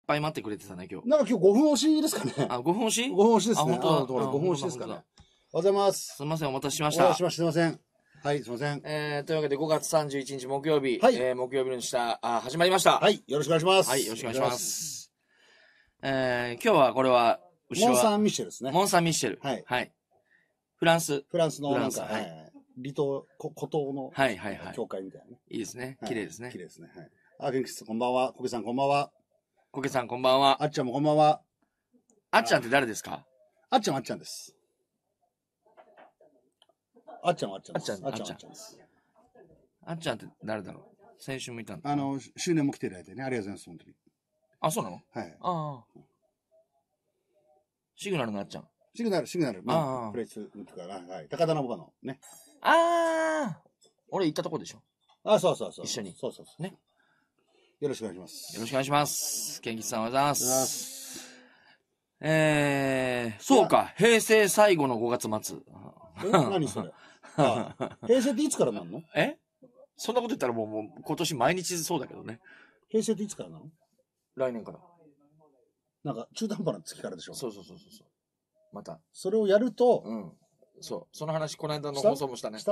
ぱい待ってくれてたね、今日。 なんか今日5分押しですかね。 あ、5分押し ?5 分押しですね。 あ、本当だ。 5分押しですかね。おはようございます。 すみません、お待たせしました。 お待たせしました。すみません。はい、すみません。 というわけで5月31日木曜日、 はい、 木曜日の下、始まりました。 はい、よろしくお願いします。 はい、よろしくお願いします。今日はこれは、 モン・サン・ミッシェルですね。 モン・サン・ミッシェル。 はい。 はい。フランスのなんか、はい。離島、孤島の、 はいはいはい。 教会みたいなね。 いいですね。綺麗ですね。 綺麗ですね。はい。あ、元気です。こんばんは。コケさんこんばんは。 コケさんこんばんは。 あっちゃんもこんばんは。 あっちゃんって誰ですか？ あっちゃんです。あっちゃんです。 あっちゃんです。あっちゃんって誰だろう？先週もいたんだ。 周年も来ていただいてね。ありがとうございます、本当に。 あ、そうなの？ はい。 ああ。シグナルのあっちゃん。 シグナル。プレイスとか、はい。高田の馬のね。 ああ。俺行ったとこでしょ。 あ、そう。 一緒に。 そう。ね。よろしくお願いします。 よろしくお願いします。ケンキさんおはようございます。そうか。平成最後の5月末。 何それ。平成っていつからなんの？ そんなこと言ったらもう今年毎日そうだけどね。 平成っていつからなの？ 来年から。 なんか中途半端な月からでしょ。 そう。また。 それをやると、 そう。その話この間の放送もしたね。 した？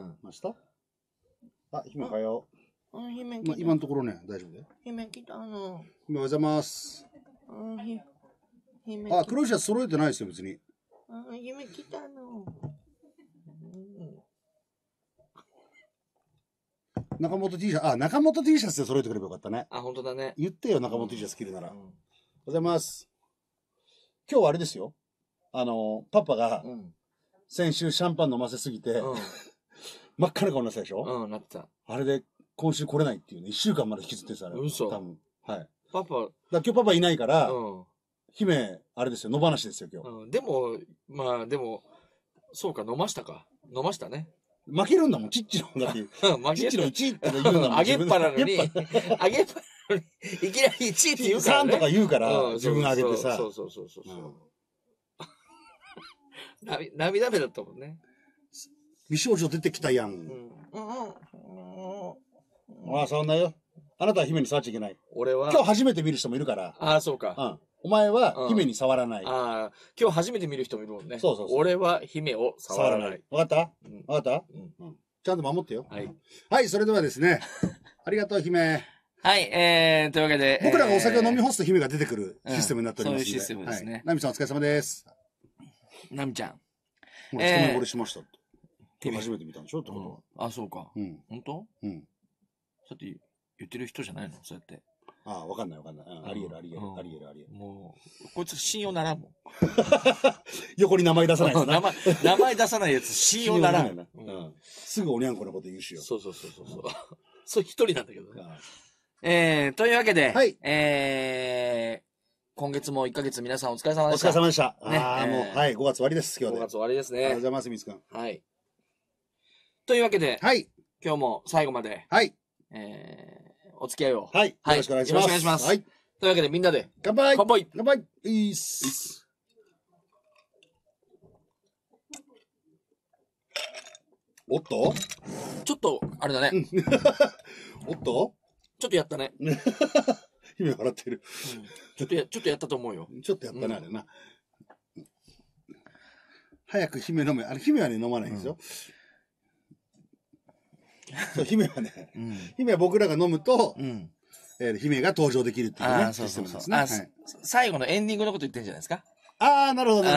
あ、姫おはよう。今のところね、大丈夫だよ。 姫来たの。 姫おはようございます。あ、黒いシャツ揃えてないですよ、別に。 姫来たの。 中本 T シャツ、中本 T シャツで揃えてくればよかったね。 あ、本当だね。 言ってよ、中本 T シャツ着るなら。おはようございます。今日はあれですよ。パパが、先週シャンパン飲ませすぎて、真っ赤な顔になってたでしょ？なってた。あれで、今週来れないっていうね、1週間まで引きずってさ、あれ。 嘘。 多分。はい。 パパ。 今日パパいないから、姫、あれですよ、野放しですよ、今日。 でも、そうか、飲ましたね。 負けるんだもん、チッチの。だって、チッチの1って言うんだもん。 あげっぱなのに、いきなり1って言うからね。 3とか言うから、自分があげてさ。 そう。涙目だったもんね。 美少女出てきたやん。そんなよ。あなたは姫に触っちゃいけない。 俺は。 今日初めて見る人もいるから。 ああ、そうか。 お前は姫に触らない。 ああ、今日初めて見る人もいるもんね。 そう。 俺は姫を触らない。 わかったちゃんと守ってよ。はい、それではですね。ありがとう、姫。 はい、というわけで。 僕らがお酒を飲み干すと姫が出てくるシステムになっておりますので。 そういうシステムですね。 ナミさんお疲れ様です。 ナミちゃん。 一目惚れしましたって。今日初めて見たんでしょってこと。 あ、そうか。本当？そうやって言ってる人じゃないの？そうやって。 わかんない。ありえる。 もう、こいつ信用ならんもん。 横に名前出さないやつな。 名前出さないやつ信用ならん。 すぐおにゃんこのこと言うしよ。 そう。そう一人なんだけどね。というわけで、今月も1ヶ月皆さんお疲れ様でした。 お疲れ様でした。もう、5月終わりです、今日で。 5月終わりですね。 ありがとうございます、みつくん。 はい。というわけで、今日も最後まで、お付き合いを。 よろしくお願いします。 よろしくお願いします。というわけでみんなで、 乾杯。いいっす。 おっとちょっと、あれだね。 おっとちょっとやったね。 姫笑ってる。 ちょっとやったと思うよ。 ちょっとやったね、あれな。早く姫飲め。姫はね、飲まないんですよ。そう、姫はね、姫は僕らが飲むと、姫が登場できるっていうね、システムですね。 最後のエンディングのこと言ってんじゃないですか。 なるほど。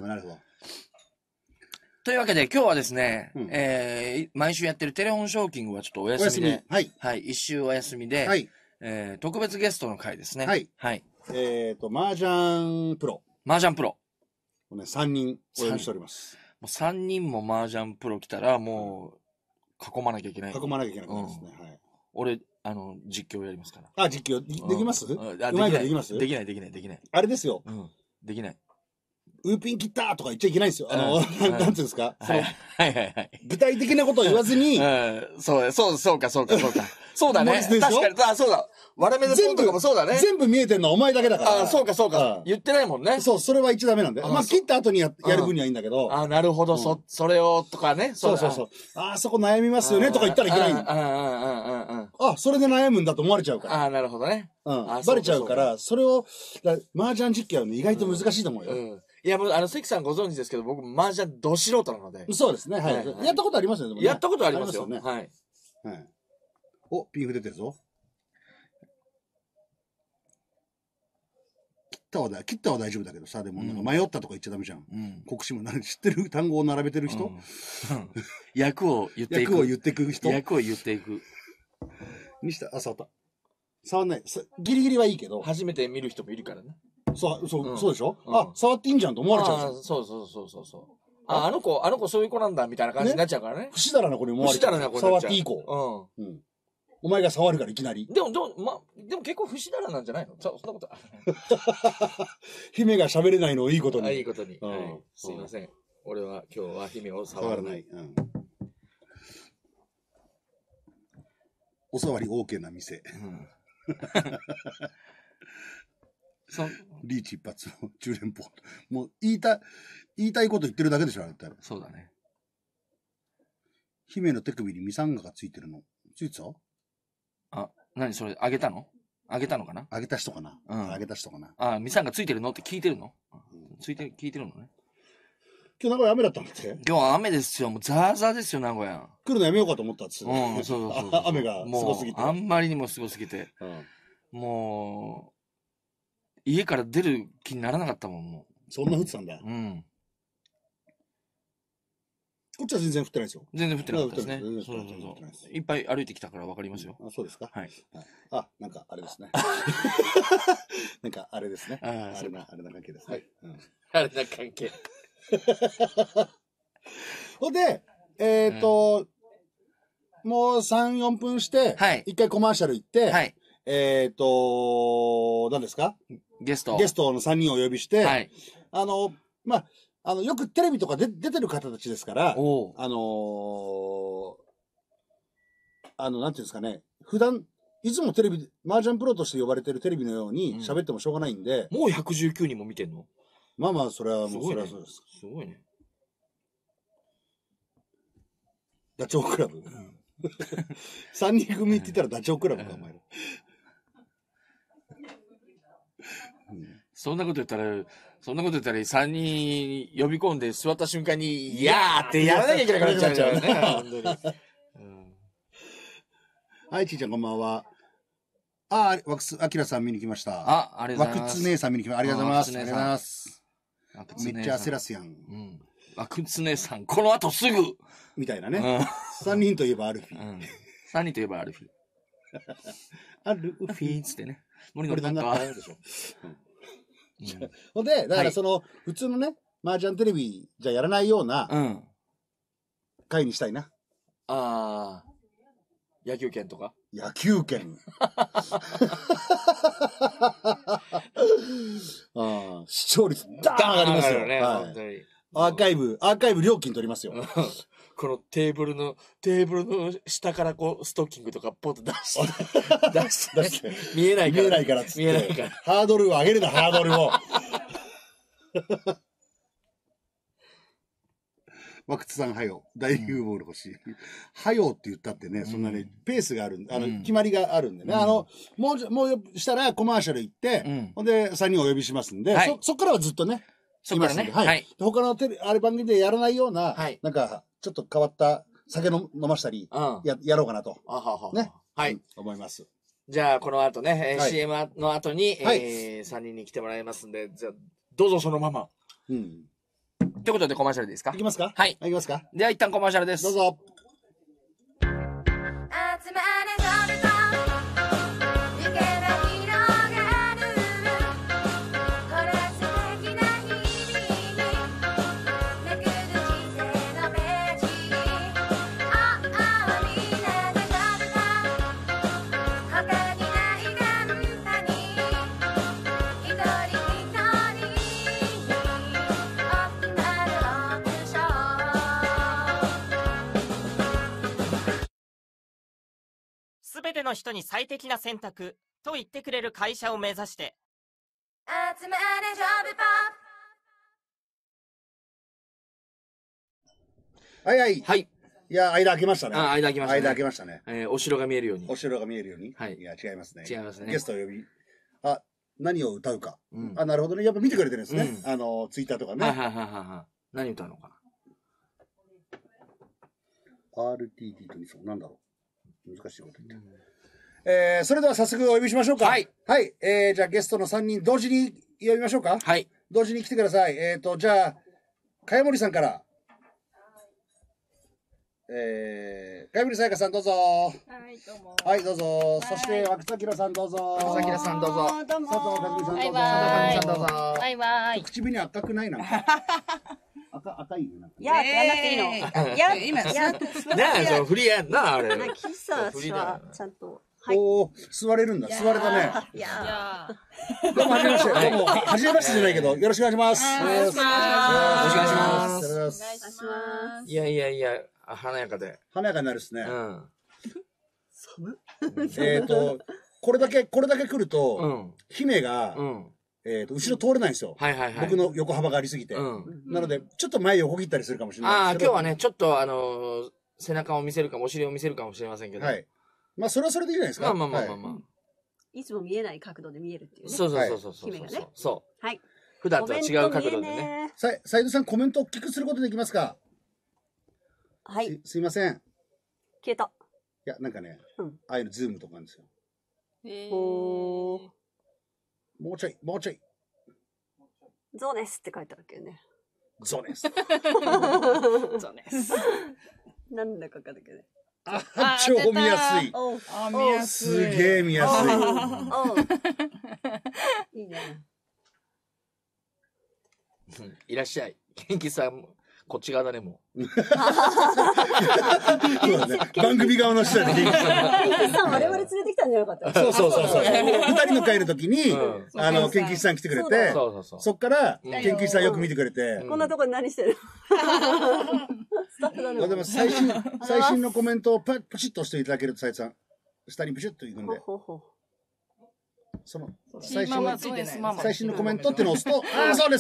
というわけで、今日はですね、毎週やってるテレフォンショーキングはちょっとお休みで、一週お休みで、特別ゲストの回ですね。 麻雀プロ。 麻雀プロ。 3人お呼びしております。 もう3人も麻雀プロ来たら、もう、囲まなきゃいけない。 囲まなきゃいけないですね。 俺、実況やりますから。 実況できます？うまいことできます？ できない。 あれですよ。 できない。 ウーピン切ったとか言っちゃいけないんですよ。なんていうんですか。 はいはいはい。 具体的なことを言わずに。 そうか。そうだね。確かに、そうだ。割れ目のポンとかもそうだね。 全部見えてんのはお前だけだから。 そうか。言ってないもんね。 そう、それは一ダメなんで。まあ、切った後にやる分にはいいんだけど。 なるほど、それを、とかね。 そう。そこ悩みますよね、とか言ったらいけないんだ。それで悩むんだと思われちゃうから。 なるほどね。 バレちゃうから、それを、麻雀実況は意外と難しいと思うよ。 いや、もう、関さんご存知ですけど、僕、麻雀ど素人なので。 そうですね、はい。やったことありますよね。 やったことありますよね。はい。 お、ピンフ出てるぞ。切ったは大丈夫だけどさ、でも迷ったとか言っちゃダメじゃん。国士も知ってる単語を並べてる人役を言っていく。 役を言っていく人役を言っていく。 にした、触った。触んない。ギリギリはいいけど。 初めて見る人もいるからね。 そうでしょ触っていいんじゃんと思われちゃう。 そう。あの子そういう子なんだ、みたいな感じになっちゃうからね。 不死だらな子に思われちゃう。触っていい子。お前が触るからいきなり。 でも結構不死だらなんじゃないの？そんなこと。 姫が喋れないのをいいことに。 いいことに。すいません。俺は今日は姫を触らない。 お触り OK な店。リーチ一発の10連邦。もう言いたいこと言ってるだけでしょ、あれって。 そうだね。 姫の手首にミサンガがついてるの。ついてた？ 何それ、あげたのかな？ あげた人かな。あげた人かな。 ミサンガついてるのって聞いてるの？聞いてるのね。 今日名古屋雨だったんだって？ 今日は雨ですよ。もうザーザーですよ、名古屋。 来るのやめようかと思ったっつって。 そう。 雨がすごすぎて。 あんまりにもすごすぎて。もう、家から出る気にならなかったもん、もう。そんな降ってたんだ。こっちは全然降ってないですよ。 全然降ってなかったですね。そう。いっぱい歩いてきたから分かりますよ。 そうですか？はい。なんかあれですね。なんかあれですね。あれな関係ですね。 あれな関係。 ほんで、もう3、4分して、一回コマーシャル行って、何ですか？ ゲストの3人をお呼びして、よくテレビとか出てる方たちですから、なんていうんですかね、普段、いつもテレビ、麻雀プロとして呼ばれてるテレビのように喋ってもしょうがないんで。 もう119人も見てんの？ まあ、それはもう、それはそうです。 すごいね。 ダチョウ倶楽部。3人組って言ったらダチョウ倶楽部か、お前ら。 そんなこと言ったら3人呼び込んで座った瞬間に、いやーってやらなきゃいけなくなっちゃうからね。本当に。 はい、ちーちゃんこんばんは。ワクス、アキラさん見に来ました。 ありがとうございます。 ワクツ姉さん見に来ました。ありがとうございます。ありがとうございます。めっちゃ焦らすやん。 ワクツ姉さん、この後すぐみたいなね。3人といえばアルフィー。 3人といえばアルフィー。 アルフィーつってね。森の中でしょ。 ほんで、だから普通のね、麻雀テレビじゃやらないような、回にしたいな。 野球拳とか？ 野球拳。視聴率、ダーン上がりますよね。本当に。アーカイブ料金取りますよ。 このテーブルの下からストッキングとかポッと出して。見えないからっつって。ハードルを上げるな、ハードルを。ワクツさん、はよ。大リーグボール欲しい。はよって言ったってね、そんなね、ペースがある、決まりがあるんでね。もうしたらコマーシャル行って、ほんで3人お呼びしますんで、そっからはずっとね、 そっからね。 はい。他の番組でやらないような、なんか、ちょっと変わった酒飲ましたり、やろうかなと。ね。はい。思います。 じゃあ、この後ね、CM の後に、3人に来てもらいますんで、じゃあ、どうぞそのまま。ということでコマーシャルですか？ いきますか？ はい。 いきますか？ では一旦コマーシャルです。 どうぞ。 すべての人に最適な選択と言ってくれる会社を目指して。集まれジョブポップ。はいはい。 はい。 いや、間空けましたね。 間空けましたね。 間空けましたね。 お城が見えるように。 お城が見えるように。 はい。 いや、違いますね。 違いますね。 ゲストを呼び、何を歌うか。なるほどね。やっぱ見てくれてるんですね。ツイッターとかね。 はいはいはいはい。何歌うのかな。RTT とそう、なんだろう。難しいこと言って。それでは早速お呼びしましょうか。はい。はい。じゃあゲストの3人同時に呼びましょうか。 はい。 同時に来てください。じゃあ、茅森さんから。茅森さやかさんどうぞ。 はい、どうも。 はい、どうぞ。そして、枠崎さんどうぞ。 枠崎さんどうぞ。 どうも。 佐藤和美さんどうぞ。 佐藤さんどうぞ。 バイバイ。 口紅赤くないなんか。赤いね。 いや、やんなくていいの。いや、今、や、 ねえ、その振りやんな、あれ。 キスはちゃんと。 おー、座れるんだ。座れたね。 いやどうも、はじめまして。どうも、はじめましてじゃないけど、よろしくお願いします。 よろしくお願いします。 お願いします。 いやいやいや、華やかで。 華やかになるっすね。 寒これだけ来ると、姫が、後ろ通れないんですよ。 はいはいはい。 僕の横幅がありすぎて。なので、ちょっと前横切ったりするかもしれない。 ああ、今日はね、ちょっと背中を見せるかも、お尻を見せるかもしれませんけど。はい。 まあ、それはそれでいいじゃないですか。 まあ。 いつも見えない角度で見えるっていうね。 そう。 姫がね。 そう。 はい。 普段とは違う角度でね。 斉藤さん、コメント大きくすることできますか？ はい。 すいません。 消えた。 いや、なんかね、ああいうのズームとかなんですよ。もうちょい。 ゾネスって書いてあるけどね。 ゾネス。 ゾネス。なんだか書いてあるけどね。 超見やすい。すげえ見やすい。いいね。 いらっしゃい。元気さん、こっち側だね、もう。 番組側の人だね、元気さん。 元気さん、我々連れてきたんじゃなかった？ そう。二人の会の時に、元気さん来てくれて、そっから、元気さんよく見てくれて。 こんなとこで何してる？スタッフだね。 でも最新のコメントをパチッと押していただけると、斉藤さん、下にプシュッといくんで。その、最新のコメントっていうのを押すと、そうです。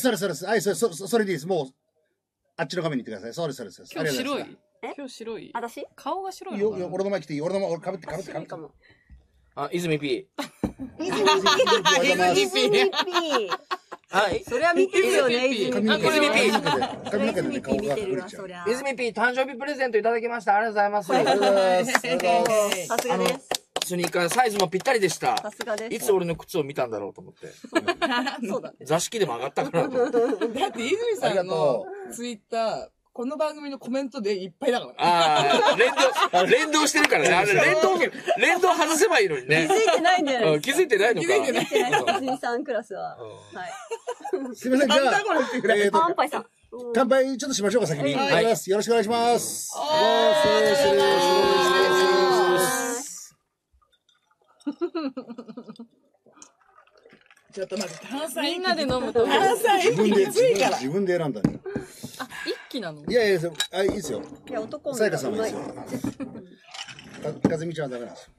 はい、それでいいです。もう、あっちの画面に行ってください。そうです。 今日白い？今日白い？ 私？ 顔が白いのかな？ 俺の前来ていい？俺かぶって。 泉 P。 泉 P。 はい。 そりゃ見てるよね、泉 P。 泉 P。 泉 P 見てるわ、そりゃ。 泉 P、誕生日プレゼントいただきました。ありがとうございます。 ありがとうございます。さすがです。 スニーカーサイズもぴったりでした。 さすがです。 いつ俺の靴を見たんだろうと思って。 そうだね。 座敷でも上がったから。 だって泉さんのツイッター、この番組のコメントでいっぱいだからね。 ああ、連動してるからね。あれ、連動外せばいいのにね。 気づいてないんだよね。 気づいてないのか。 気づいてない。泉さんクラスは。はい。 すいません、じゃあ、 乾杯さん。 乾杯ちょっとしましょうか、先に。はい。よろしくお願いします。失礼します。 ちょっと待って、炭酸みんなで飲むと炭酸一気きついから。 自分で選んだね。 あ、一気なの？ いや、いいですよ。 いや、男の子。 さやかさんもいいですよ。かずみちゃんはダメなんですよ。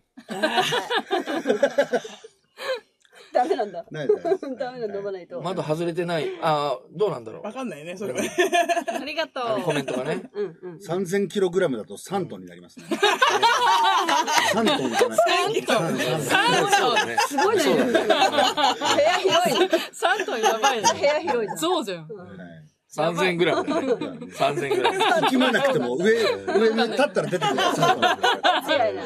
ダメなんだ。 ダメだ、飲まないと。 まだ外れてない。どうなんだろう。 わかんないね、それは。ありがとう。 コメントがね。 3000kg だと3トンになりますね。3トンじゃない。 3トンすごいね。部屋広い。 3トンやばいね。 部屋広い。 そうじゃん。 3000g だね。3000g。 決まなくても上に立ったら出てくる。 間違いない。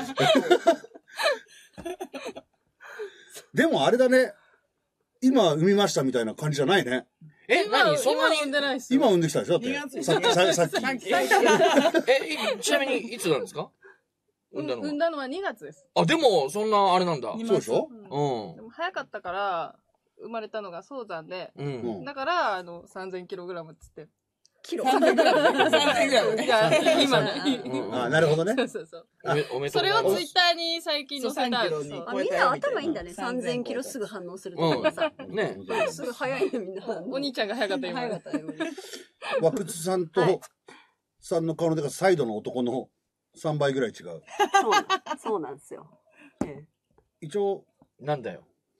でもあれだね。今産みましたみたいな感じじゃないね。 何そんなに産んでないっすよ。 今産んできたでしょだって。さっき。 ちなみにいつなんですか？ 産んだのは2月です。 あ、でも、そんなあれなんだ。 そうでしょ？ うん。 でも早かったから、生まれたのが早産で、だから、3000kg っつって。 キロ。 3000g。今の。あ、なるほどね。 そう。 それをツイッターに最近載せたんですよ。 みんな頭いいんだね。3000キロすぐ反応するとかさ。 ね。 すぐ早いね、みんな。 お兄ちゃんが早かった今。 早かったよ。 和久津さんと、さんの顔の出がサイドの男の3倍ぐらい違う。 そうなんですよ。 一応、 なんだよ。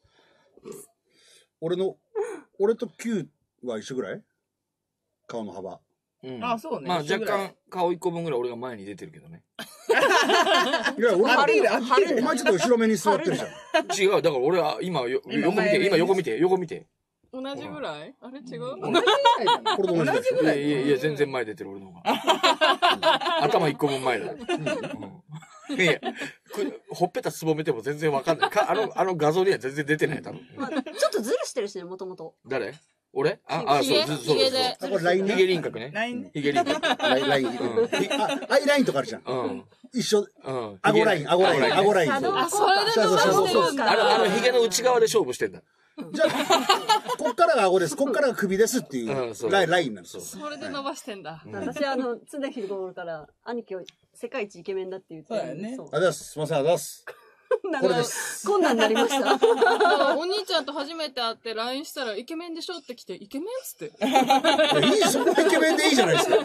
俺と Q は一緒ぐらい顔の幅。 あ、そうね。 まあ若干顔1個分ぐらい俺が前に出てるけどね。 いや、俺、お前ちょっと後ろ目に座ってるじゃん。 違う、だから俺は今横見て。 同じぐらいあれ違うこれと同じぐらい。 いや、全然前出てる俺の方が。頭1個分前だ。いや、ほっぺたすぼめても全然わかんない。あの画像には全然出てない、多分。 ちょっとずるしてるしね、もともと。 誰俺そう。 ヒゲで。 これラインね。 ヒゲ輪郭ね。ヒゲ輪郭。 ライン。アイラインとかあるじゃん。一緒。顎ライン。 あ、それで伸ばしてるんだ。 あのヒゲの内側で勝負してんだ。 じゃあ、こっからが顎です。こっからが首ですっていうラインなんですよ。 それで伸ばしてんだ。 私常日頃から兄貴を世界一イケメンだって言ってそうだよね。 あざす。すいません、あざす。これです。 こんなんなりました。 お兄ちゃんと初めて会って LINE したらイケメンでしょって来て、イケメンっつって。 いい、そこはイケメンでいいじゃないですか。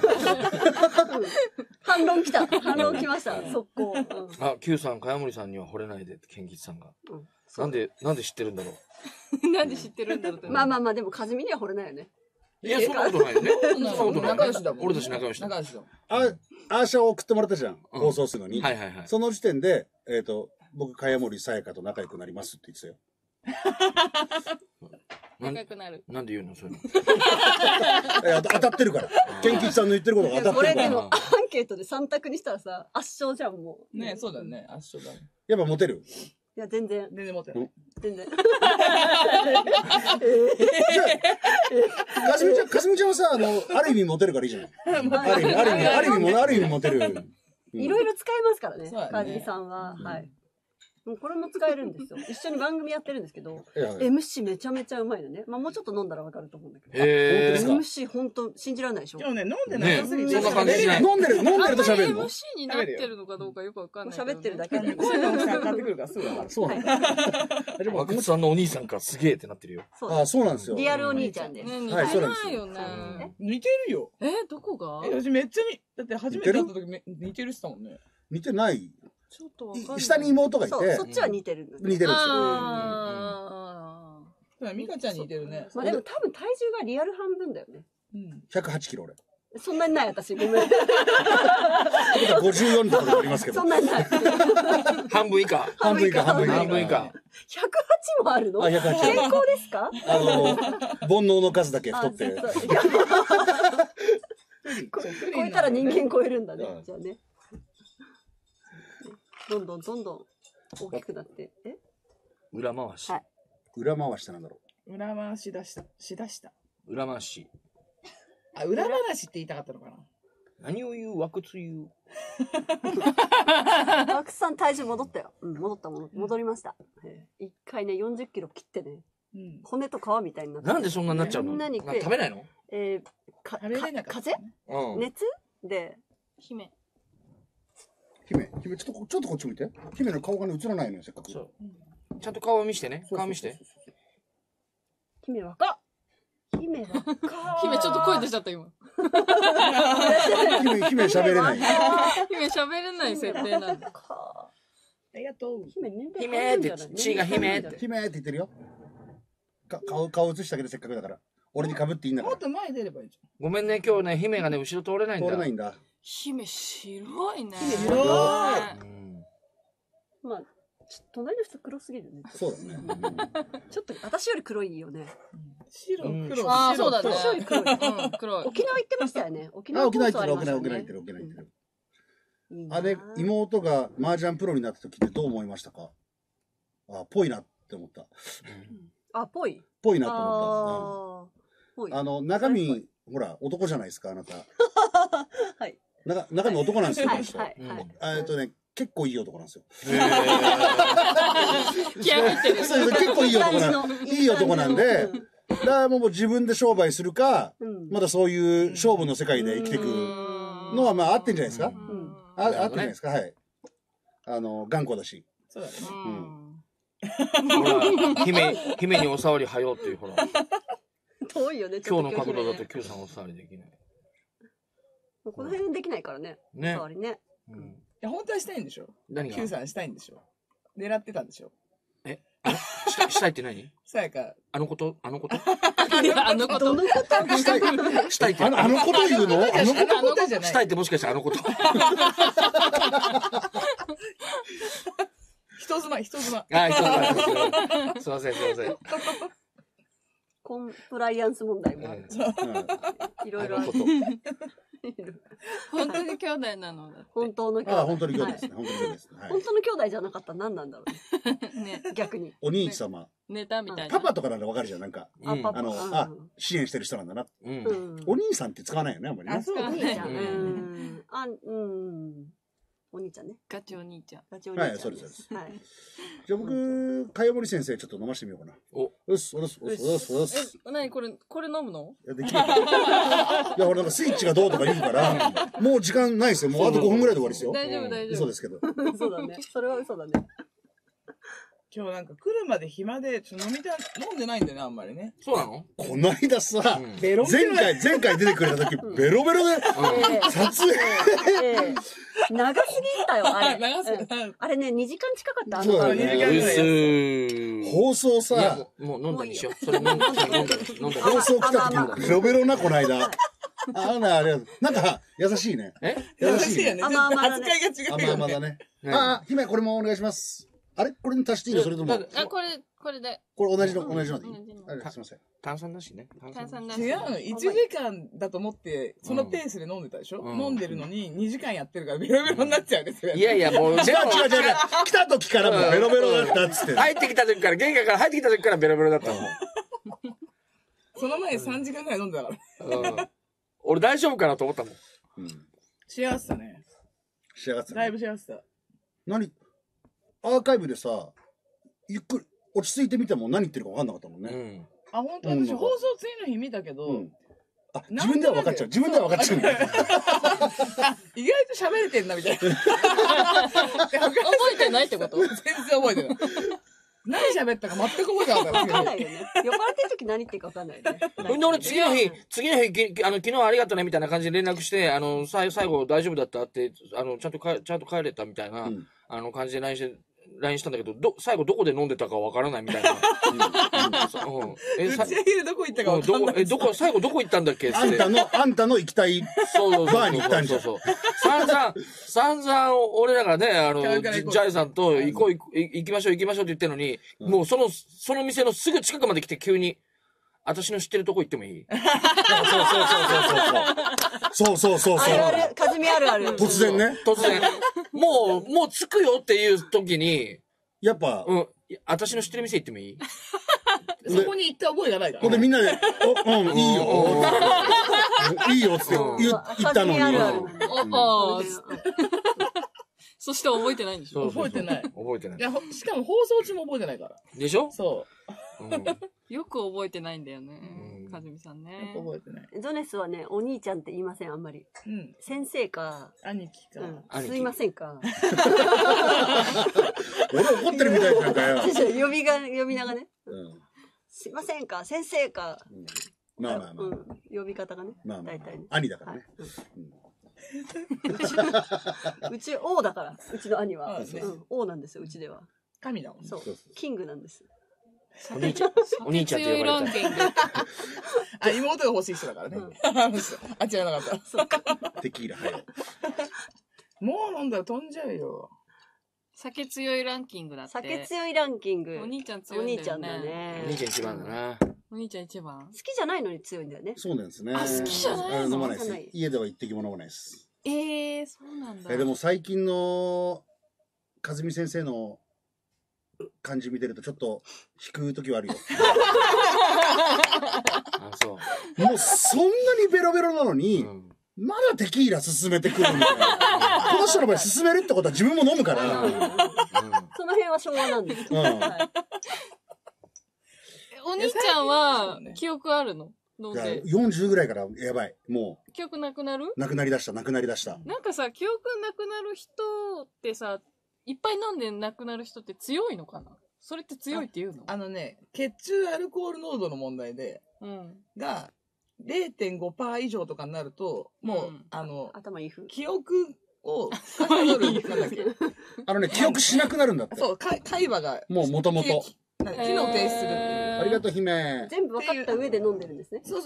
反論来ました。速攻。 あ、Q さん、茅森さんには惚れないでってケンキチさんが。なんで知ってるんだろう。なんで知ってるんだろうって。 まあ、でも、かずみには惚れないよね。 いや、そんなことないよね。そんなことない。 仲良しだもん。 俺たち仲良しだ。 アーシャを送ってもらったじゃん。放送するのに。 はいはいはい。 その時点で、僕、茅森さやかと仲良くなりますって言ってたよ。 仲良くなる。 なんで言うのそれ。 当たってるから。ケンキチさんの言ってることが当たってるから。 これでも、アンケートで3択にしたらさ、圧勝じゃん、もう。 ね、そうだね。圧勝だね。 やっぱモテる？ いや、全然モテない。 全然。 かすみちゃんはさ、ある意味モテるからいいじゃない。ある意味モテる。 いろいろ使えますからね、かずみさんは。はい。これも使えるんですよ。一緒に番組やってるんですけど、MC めちゃめちゃうまいのね。まあもうちょっと飲んだらわかると思うんだけど。MC 本当信じられないでしょ。 でもね、飲んでないそんな感じしない。 飲んでると喋るの？ MC になってるのかどうかよくわかんない。 喋ってるだけで。 声の大きさ変わってくるからすぐわかる。 そうなんだ。 若津さんのお兄さんかすげえってなってるよ。 あ、そうなんですよ。 リアルお兄ちゃんで。 似てないよね。 似てるよ。 どこが？ 私めっちゃだって初めて会った時似てるって言ったもんね。 似てない。 ちょっとわかんない。 下に妹がいて。 そっちは似てる。 似てるんですよ。 ミカちゃん似てるね。 まあでも多分体重がリアル半分だよね。 108キロ俺。 そんなにない私、ごめん。 54とかありますけど。 そんなにない。 半分以下。108 もあるの？ あ、108。 健康ですか？ 煩悩の数だけ太って。 超えたら人間超えるんだね。じゃあね。どんどん大きくなって。 裏回し。 裏回しってなんだろう。裏回し出した。 裏回し。 あ、裏話って言いたかったのかな。 何を言う？ワクツ言う。 ワクさん体重戻ったよ。戻りました。一回ね、40キロ切ってね。骨と皮みたいになって。 なんでそんなになっちゃうの？食べないの？ 食べれなかった。 風邪？熱で。 姫、ちょっとこっち見て。姫の顔がね、映らないのよ、せっかく。 ちゃんと顔見してね。顔見して。 姫若っ。姫ちょっと声出ちゃった今。 姫喋れない。 姫喋れない設定なんだ。 ありがとう。 姫って血が姫って言ってるよ。顔映したけどせっかくだから。俺に被っていいんだから。 もっと前出ればいいじゃん。 ごめんね、今日ね、姫がね、後ろ通れないんだ。 通れないんだ。 姫白いね。 白い。 まあ、隣の人黒すぎるね。 そうだね。 ちょっと私より黒いよね。 白、黒。 ああ、そうだね。 私より黒い。 黒い。 沖縄行ってましたよね。 沖縄行ってる。あれ、妹が麻雀プロになった時ってどう思いましたか？ぽいなって思った。 ぽい？ ぽいなって思った。中身、ほら、男じゃないですか、あなた。 はい。 中身男なんですよ、 はい。 結構いい男なんですよ。 気合入ってる。 結構いい男なんで、だからもう自分で商売するか、まだそういう勝負の世界で生きていくのはまあ合ってんじゃないですか。合ってんじゃないですか、はい。頑固だし。 そうだね。 姫にお触りはよっていう、ほら。 遠いよね、 今日の角度だと Q さんお触りできない。 この辺できないからね。お触りね。 いや、本当はしたいんでしょ？ 何が？ Q さんしたいんでしょ？ 狙ってたんでしょ。 したいって何？ さやか。 あのこと？ あのことしたいって。 あのこと言うの？あのことじゃない。 したいってもしかしてあのこと？ 人妻。 あ、人妻。すいません。 コンプライアンス問題もある。いろいろある。 本当に兄弟なのだって。 本当の兄弟。 本当に兄弟ですね。本当の兄弟じゃなかったら何なんだろうね。逆に。 お兄様。 ネタみたいな。 パパとかならわかるじゃん、なんか。支援してる人なんだな。お兄さんって使わないよね、あんまりね。 あ、そう、お兄ちゃん。お兄ちゃんね。 ガチお兄ちゃん。 はい、そうです。じゃあ僕、かよもり先生ちょっと飲ましてみようかな。よし。 何これ飲むの？ いや、できる。いや、俺なんかスイッチがどうとか言うから、もう時間ないですよ。もうあと5分ぐらいで終わりですよ。 大丈夫。 嘘ですけど。 そうだね。それは嘘だね。 今日なんか来るまで暇で、飲んでないんだよね、あんまりね。 そうなの？ この間さ、前回出てくれた時、ベロベロで、撮影。 長すぎたよ、あれ。あれね、2時間近かった、あの番組。放送さ、 もう飲んだにしよう。それ飲んだ。 放送来た時、ベロベロな、この間。あれ、なんか、優しいね。 優しいよね。 甘々だね。 扱いが違うよね。 甘々だね。姫、これもお願いします。あれこれに足していいの？それとも。 これで。 これ同じのでいい？すいません。 炭酸だしね。 違うの。1時間だと思って、そのペースで飲んでたでしょ？飲んでるのに2時間やってるからベロベロになっちゃうんですよ。 いや、もう。違う。 来た時からもうベロベロだったっつって。 入ってきた時から、玄関から入ってきた時からベロベロだったの。 その前3時間ぐらい飲んだから。 俺大丈夫かなと思ったもん。 幸せだね。だいぶ幸せだ。 何アーカイブでさ、ゆっくり落ち着いてみても何言ってるか分かんなかったもんね。 あ、本当？私放送次の日見たけど、 自分では分かっちゃう。意外と喋れてんなみたいな。 覚えてないってこと？ 全然覚えてない。何喋ったか全く覚えてなかった。 分かんないよね。酔っ払ってる時何言ってるか分かんないね。 俺次の日、昨日はありがとねみたいな感じで連絡して、最後大丈夫だったって、ちゃんと帰れたみたいな、感じで LINE したんだけど、最後どこで飲んでたかわからないみたいな。 打ち上げでどこ行ったかわかんない。 最後どこ行ったんだっけって。 あんたの行きたいバーに行ったんじゃん。 散々、俺らがね、ジャイさんと行きましょうって言ってるのに、もうその店のすぐ近くまで来て急に、私の知ってるとこ行ってもいい？ そう。 ある、かずみある。 突然ね。 もう着くよっていう時に、 やっぱ、 私の知ってる店行ってもいい？ そこに行った覚えがないから。 ほんでみんなで、いいよ。いいよって言ったのに。 そして覚えてないんでしょ？ 覚えてない。いや、しかも放送中も覚えてないから。 でしょ？ そう。 よく覚えてないんだよね。かずみさんね。 覚えてない。 ゾネスはね、お兄ちゃんって言いません、あんまり。先生か。 兄貴か。 すいませんか。 俺怒ってるみたいなんかよ。 呼び名がね。すいませんか、先生か。 まあ。 呼び方がね。大体ね。 兄だからね。 うち王だから、うちの兄は。王なんですよ、うちでは。 神だもん。 そう。キングなんです。 お兄ちゃんって呼ばれた。 妹が欲しい人だからね。あ、違わなかった。 テキーラ早い。 もう飲んだら飛んじゃうよ。 酒強いランキングだって。 酒強いランキング。 お兄ちゃん強いんだよね。 お兄ちゃん一番だな。 お兄ちゃん一番？ 好きじゃないのに強いんだよね。 そうなんですね。 あ、好きじゃないの？ 飲まないです。家では一滴も飲まないです。 そうなんだ。 でも最近の和美先生の感じ見てるとちょっと引く時はあるよ。 あ、そう。 もうそんなにベロベロなのに、まだテキーラ進めてくるみたいな。この人の場合進めるってことは自分も飲むから。 その辺は昭和なんです。 お兄ちゃんは記憶あるの ？40ぐらいからやばい。もう。 記憶なくなる？ なくなりだした。なんかさ、記憶なくなる人ってさ、いっぱい飲んでなくなる人って強いのかな？それって強いって言うの？ 血中アルコール濃度の問題で、が 0.5% 以上とかになると、もう、 頭いい風。 記憶を司る、なんだっけ？ 記憶しなくなるんだって。 そう、会話が。 もう元々。 機能停止する。 ありがとう、姫。 全部分かった上で飲んでるんですね。 そう。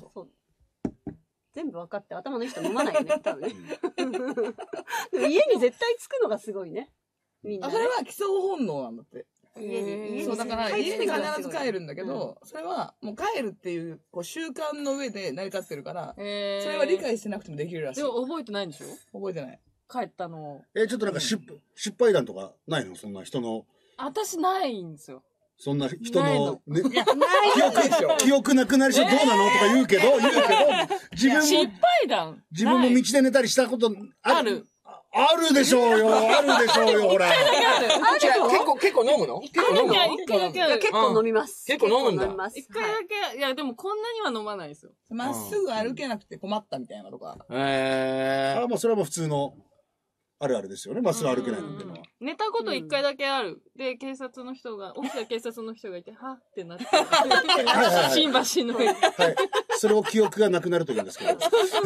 全部分かって頭のいい人飲まないよね、多分ね。でも家に絶対着くのがすごいね。みんな。 それは基礎本能なんだって。 家に。 そう、だから家に必ず帰るんだけど、それはもう帰るっていう習慣の上で成り立ってるから、それは理解してなくてもできるらしい。 でも覚えてないんでしょ？ 覚えてない。 帰ったの。 ちょっとなんか失敗談とかないの？そんな人の。 私ないんですよ。 そんな人の、 ね、 記憶なくなりそうどうなのとか言うけど、自分も、 失敗談自分も道で寝たりしたことある。 あるでしょうよ、ほら。 結構飲むの？結構飲むの？ 結構飲みます。 結構飲むんだ。 一回だけ、いやでもこんなには飲まないですよ。 まっすぐ歩けなくて困ったみたいなとか。 もうそれはもう普通の、あるあるですよね、まっすぐ歩けないのっていうのは。 寝たこと一回だけある。で、起きた警察の人がいて、はってなって。新橋の上に。 はい。それを記憶がなくなると言うんですけど。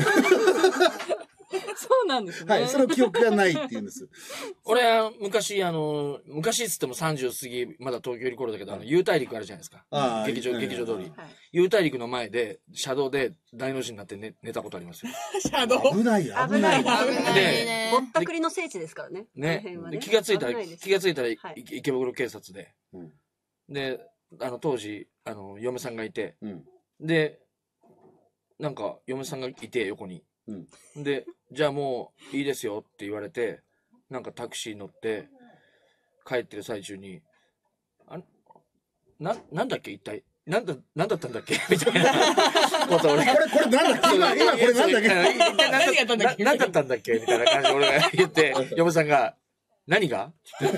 そうなんですね。 はい。それを記憶がないって言うんです。 俺は昔っつっても30過ぎ、まだ東京いる頃だけど、有大陸あるじゃないですか。劇場通り。有大陸の前で、車道で大の字になって寝たことありますよ。 車道危ない。 ぼったくりの聖地ですからね。 ね。気がついたら池袋警察で。で、当時、嫁さんがいて、で、なんか、嫁さんがいて、横に。で、じゃあもういいですよって言われて、なんかタクシー乗って帰ってる最中に、なんだっけ一体なんだったんだっけみたいなこと俺。 これなんだっけ今これなんだっけ何だったんだっけみたいな感じで俺が言って、嫁さんが、何が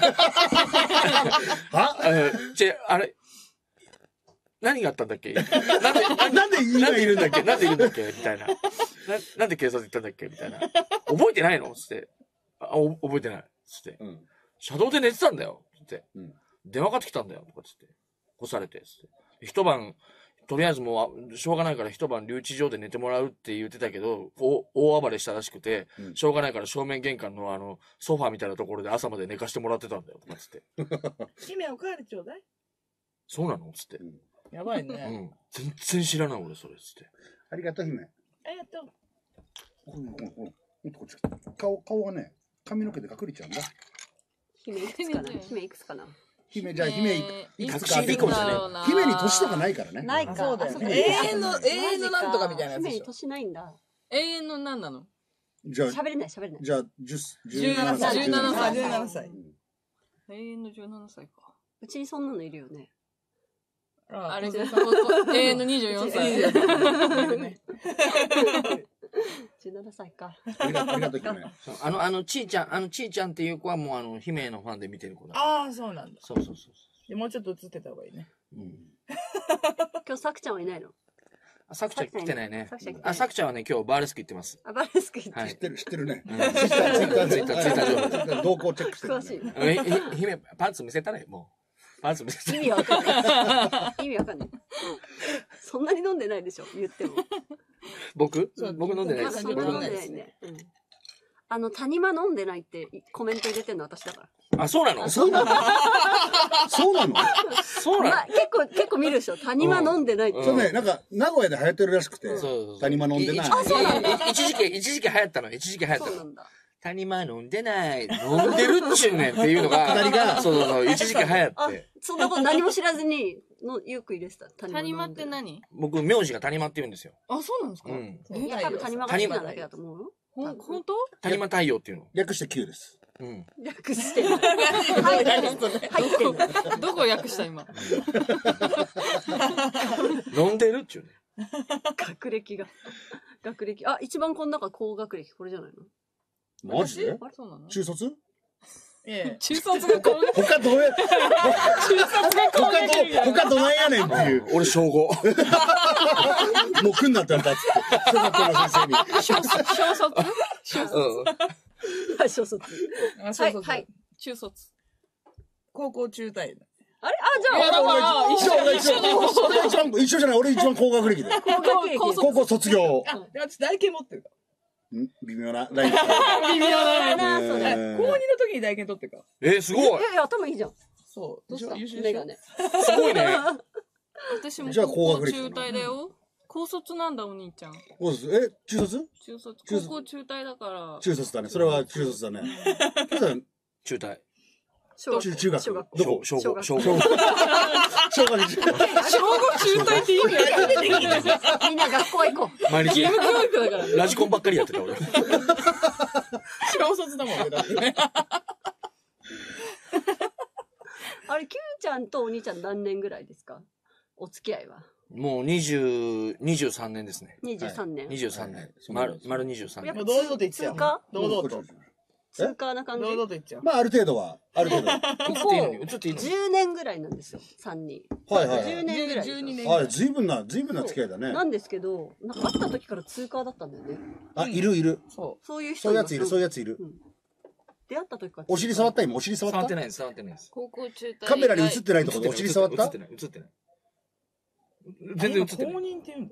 あれ何があったんだっけなんでいるんだっけみたいな。なんで警察行ったんだっけみたいな。覚えてないのつって。覚えてない。つって。車道で寝てたんだよ。つって。電話かかってきたんだよ。とかつって。干されて。つって。一晩、とりあえずもう、しょうがないから一晩留置場で寝てもらうって言ってたけど、大暴れしたらしくて、しょうがないから正面玄関のソファーみたいなところで朝まで寝かしてもらってたんだよ。とかつって。 姫おかわりちょうだい？ そうなのつって。 やばいね。 全然知らない俺、それ。つって。 ありがとう、姫。 ありがとう。 こっち顔がね、髪の毛で隠れちゃうんだ。 姫いくつかな姫、じゃあ姫いくつか隠し入りかもしれない。 姫に年とかないからね。 ないか。 そうだよね。永遠のなんとかみたいなやつでしょ。 姫に年ないんだ。 永遠の何なの？ じゃあ、 喋れない。 じゃあ、 17歳。永遠の17歳か。 うちにそんなのいるよね。 あれじゃ永遠の24歳。 17歳か。 ありがとう、姫。 ちーちゃんっていう子はもう、姫のファンで見てる子だ。 ああ、そうなんだ。 そう。 もうちょっと映ってた方がいいね。 今日、さくちゃんはいないの？ さくちゃん来てないね。さくちゃんはね、今日バーレスク行ってます。 バーレスク行って知ってるね。 ツイッター動向チェックしてる。 詳しい。 姫、パンツ見せたらもう。パンツ見せたら。 意味わかんない。そんなに飲んでないでしょ、言っても。 僕飲んでないです。 そんな飲んでないね。谷間飲んでないってコメント入れてんの私だから。 あ、そうなの？ そうなの？ 結構見るでしょ。谷間飲んでないって。 そうね、なんか、名古屋で流行ってるらしくて、谷間飲んでない。 あ、そうなんだ。一時期流行ったの。 そうなんだ。 谷間飲んでない。飲んでるっちゅうねんっていうのが、そう、一時期流行って。 そんなこと何も知らずに、よく入れてた。 谷間って何？ 僕、名字が谷間って言うんですよ。 あ、そうなんですか？ 多分谷間が好きなだけだと思うよ。 本当？ 谷間太陽っていうの。 略して Q です。 略してる。入ってる。 どこ略した今。 飲んでるっちゅうね。 学歴。あ、一番この中高学歴これじゃないの？ マジで？中卒？ 中卒が高学歴。 他どうや他どないやねんっていう。 俺小5。もう来んなって言われたっつって。小学校の先生に。 小卒。はい。 中卒。 高校中退。 あれ？じゃあ、 一緒じゃない。俺一番高学歴で。高校卒業。 私、大系持ってるから。 微妙なライン。 高2の時に大研取ってるから。すごい。 頭いいじゃん。 そう。どうした？優秀メガネ。 すごいね。 私も高校中退だよ。高卒なんだ、お兄ちゃん。 中卒？ 中卒。高校中退だから。 中卒だね。それは中卒だね。 中退。 中学。どこ？小学。小学中退っていいんだよ。 みんな学校行こう。 毎日。 義務教育だから。 ラジコンばっかりやってた俺。 小卒だもんね、だってね。 あれ、Q ちゃんとお兄ちゃん何年ぐらいですか？お付き合いは。 もう23年ですね。 23年。 23年。丸23年。 堂々と言っちゃう。堂々と。 通過な感じ。 堂々と言っちゃう。 まあ、ある程度は。 映っていいの 10年ぐらいなんですよ、3人。 はいはい。 10年ぐらい。 12年。 あれ、随分な付き合いだね。 なんですけど、なんか会った時から通過だったんだよね。 いる。 そういう人。 そういうやついる。 出会った時から。 お尻触った今、お尻触った？ 触ってないです。 高校中退。 カメラに映ってないところでお尻触った？ 映ってない。全然映ってない。 公認って言うんだ。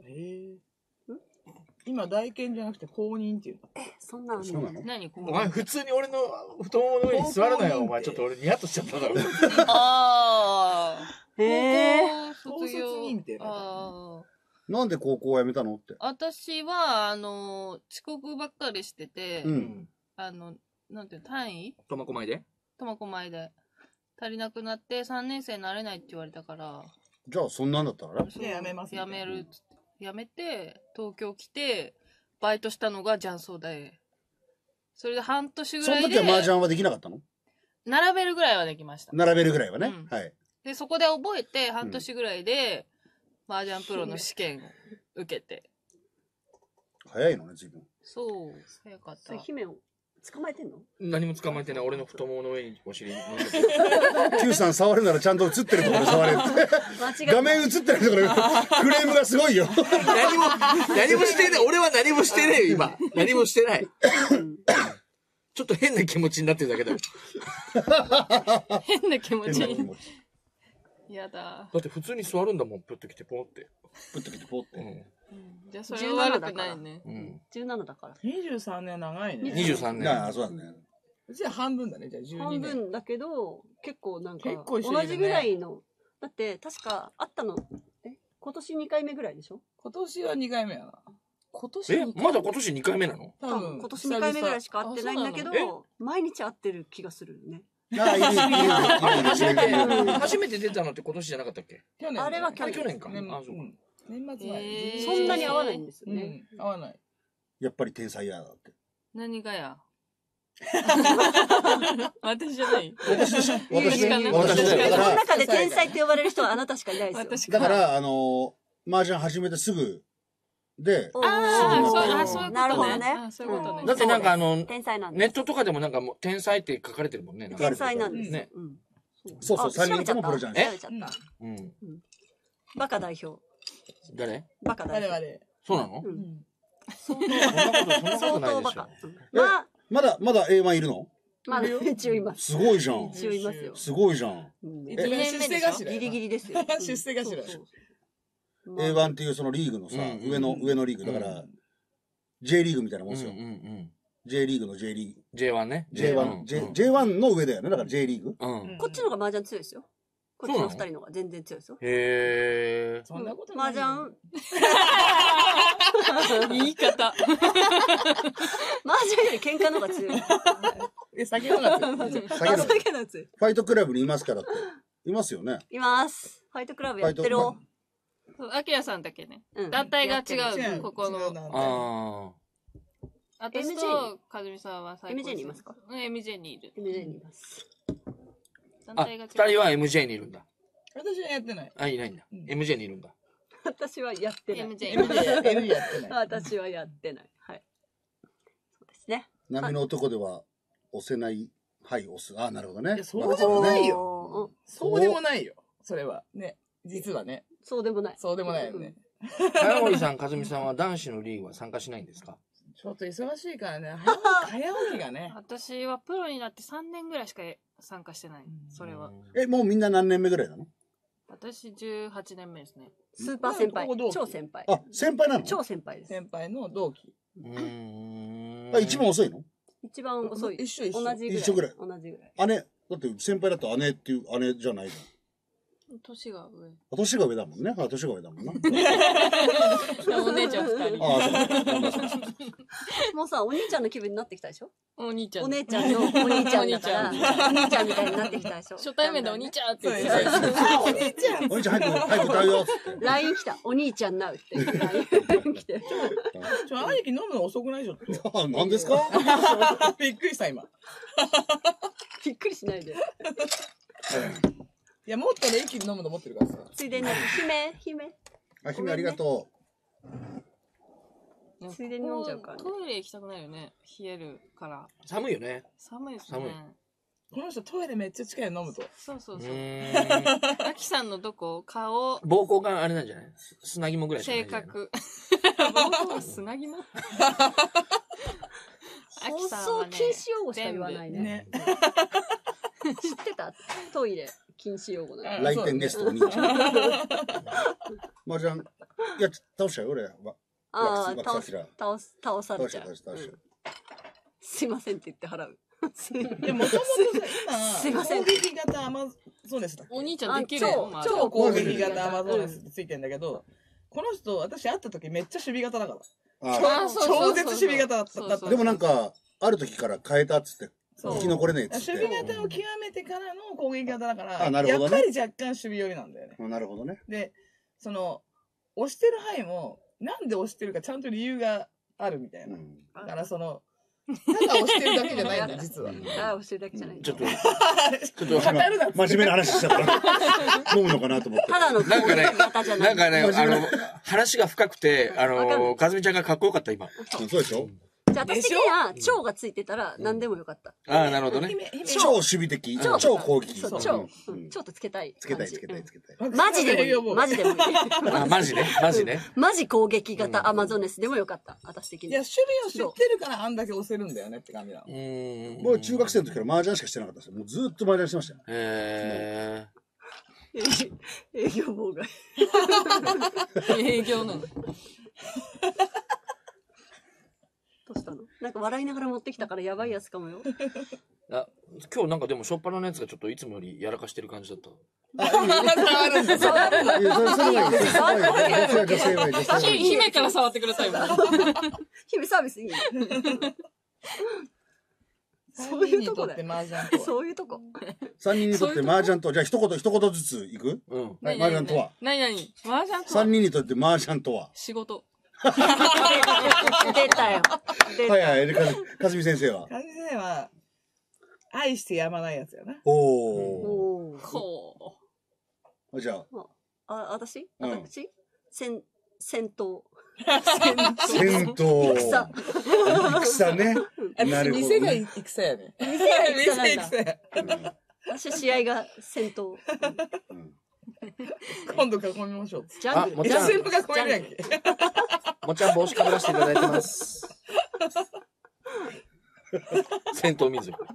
今、大研じゃなくて公認って言うんだ。 そんなの。 何？ お前普通に俺の太ももの上に座るなよ。お前ちょっと俺ニヤッとしちゃっただろ。 ああ。 高卒認定だ。 なんで高校を辞めたのって。 私は、遅刻ばっかりしてて、なんていう単位？ 苫小牧で足りなくなって3年生になれないって言われたから。 じゃあ、そんなんだったらね。 やめます。 やめるっつって。やめて、東京来て、バイトしたのが雀荘で。それで半年ぐらいで。 その時は麻雀はできなかったの？ 並べるぐらいはできました。 並べるぐらいはね。はい。 で、そこで覚えて、半年ぐらいで、麻雀プロの試験を受けて。 早いのね、随分。 そう、早かった。 姫を捕まえてんの？ 何も捕まえてない。俺の太ももの上にお尻乗せて。 Q さん触るならちゃんと映ってるところで触れって。画面映ってないところでクレームがすごいよ。 何もしてねえ。俺は何もしてねえよ、今。何もしてない。ちょっと変な気持ちになってるだけだよ。 変な気持ちに。やだ。 だって普通に座るんだもん、プッと来てポーって。 じゃあそれは悪くないね。 17だから。 23年長いね。 23年。 ああ、そうだね。 じゃあ半分だね、じゃあ12年。 半分だけど、結構なんか、 同じぐらいの。だって、確か、会ったの、今年2回目ぐらいでしょ？ 今年は2回目やな。 まだ今年2回目なの？ 多分、今年2回目ぐらいしか会ってないんだけど、毎日会ってる気がするね。 初めて出たのって今年じゃなかったっけ？ あれは去年か。 年末前。 そんなに合わないんですよね。 合わない。 やっぱり天才やだって。 何がや？私じゃない。 私かな。 この中で天才って呼ばれる人はあなたしかいないですよ。 だから、麻雀始めてすぐで、 そういうなるほどね。 そういうことね。 だってなんか天才なんネットとかでもなんかもう天才って書かれてるもんね。 天才なんですね。 そうそう、3人ともプロじゃん。 バカ代表。 誰？ バカ代表。 そうなの？ 相当バカ。 まだ A1 いるの？ まだ一応います。 すごいじゃん。 一応いますよ。 すごいじゃん。 出世頭。 ギリギリですよ。 出世頭。 A1 っていうそのリーグのさ、上のリーグだから、J リーグみたいなもんですよ。J リーグの J リーグ。 J1 ね。 J1 の上だよね。だから J リーグ。 こっちの方が麻雀強いですよ。こっちの2人の方が全然強いですよ。 へー。そんなことない。 麻雀。 言い方。 麻雀より喧嘩の方が強い。 酒の方が強い。 酒の強い。 ファイトクラブにいますからって。いますよね。 います。ファイトクラブやってるよ。 アキラさんだけね。団体が違う。ここの。私とかずみさんは最高。 MJ にいますか？ MJ にいる。 MJ にいます。 2人は MJ にいるんだ。 私はやってない。 いないんだ。MJ にいるんだ。 私はやってない。 MJ やってない。 私はやってない。はい。そうですね。 波の男では押せない、はい、押す。なるほどね。 そうでもないよ。そうでもないよ。それは。ね。実はね。 そうでもない。 そうでもないよね。 早森さん、かずみさんは男子のリーグは参加しないんですか？ ちょっと忙しいからね。早起きがね。 私はプロになって3年ぐらいしか参加してない。それは。 もうみんな何年目ぐらいなの？ 私18年目ですね。 スーパー先輩。超先輩。 先輩なの？ 超先輩です。 先輩の同期。 一番遅いの？ 一番遅い。 一緒。 同じぐらい。 一緒ぐらい。 同じぐらい。 姉、だって先輩だと姉っていう姉じゃないじゃん。 年が上。 年が上だもんね。年が上だもんな。 お姉ちゃん2人。 もうさ、お兄ちゃんの気分になってきたでしょ？ お兄ちゃん。 お姉ちゃんのお兄ちゃんだから、お兄ちゃんみたいになってきたでしょ？ 初対面でお兄ちゃんって言って。 お兄ちゃん。 お兄ちゃん早く歌うよっつって。 LINE 来た。お兄ちゃんなうって。LINE 来て。 兄貴飲むの遅くないちょっと。 何ですか？ びっくりした今。 びっくりしないで。 いや、もっとね、一気に飲むと思ってるからさ。 ついでに、姫。 姫ありがとう。ついでに飲んじゃうからね。 トイレ行きたくないよね。冷えるから。 寒いよね。 寒いですね。 この人トイレめっちゃ近いの飲むと。 そう。アキさんのどこ顔。 膀胱があれなんじゃない砂肝ぐらいしかない。 性格。膀胱は砂肝放送禁止用語しか言わないね。知ってた？トイレ禁止用語なの。 来店ゲストお兄ちゃん。まあじゃん、いや、倒しちゃうよ、俺。 ああ、倒されちゃう。すいませんって言って払う。 でも、もともとすいません。 攻撃型アマゾネスだっけ？ お兄ちゃんできるよ。 超攻撃型アマゾネスってついてんだけど、この人、私会った時めっちゃ守備型だから。超絶守備型だった。 でもなんか、ある時から変えたっつって。生き残れねえっつって。 守備型を極めてからの攻撃型だから、 なるほどね、 やっぱり若干守備寄りなんだよね。 なるほどね。 で、押してる範囲も、なんで押してるかちゃんと理由があるみたいな。だからただ押してるだけじゃないんだ、実は。 押してるだけじゃない。 ちょっと、 真面目な話しちゃった。飲むのかなと思って。 ただの攻撃型じゃない。 なんかね、話が深くて、かずみちゃんがかっこよかった、今。 そうでしょ？ じゃあ私的には超がついてたら何でもよかった。 ああ、なるほどね。 超守備的、超攻撃。 そう、超とつけたい。 つけたい。 マジでもいい。マジでもいい。 マジね。 マジ攻撃型アマゾネスでもよかった。私的に。 いや、守備を知ってるからあんだけ押せるんだよねって感じなの。 もう中学生の時から麻雀しかしてなかったですよ。もうずっと麻雀してましたよ。 営業妨害。 営業なの。 どうしたの？なんか笑いながら持ってきたからやばいやつかもよ。 今日なんかでもしょっぱなのやつがちょっといつもよりやらかしてる感じだった。 姫から触ってください。 姫サービスいい。そういうとこだよ。そういうとこ。 3人にとって麻雀と、じゃあ一言ずついく？麻雀とは？ 何麻雀とは？ 3人にとって麻雀とは？ 仕事。 出たよ。 はい。かずみ先生は？ かずみ先生は、愛してやまないやつやな。 おー。 じゃあ。私戦闘。 戦ね。 店が戦やね。 店が戦なんだ。私試合が戦闘。 今度囲みましょう。 ジャングル。 安いのが超えるやんけ。 もちゃん帽子かぶらせていただいてます。戦闘民族。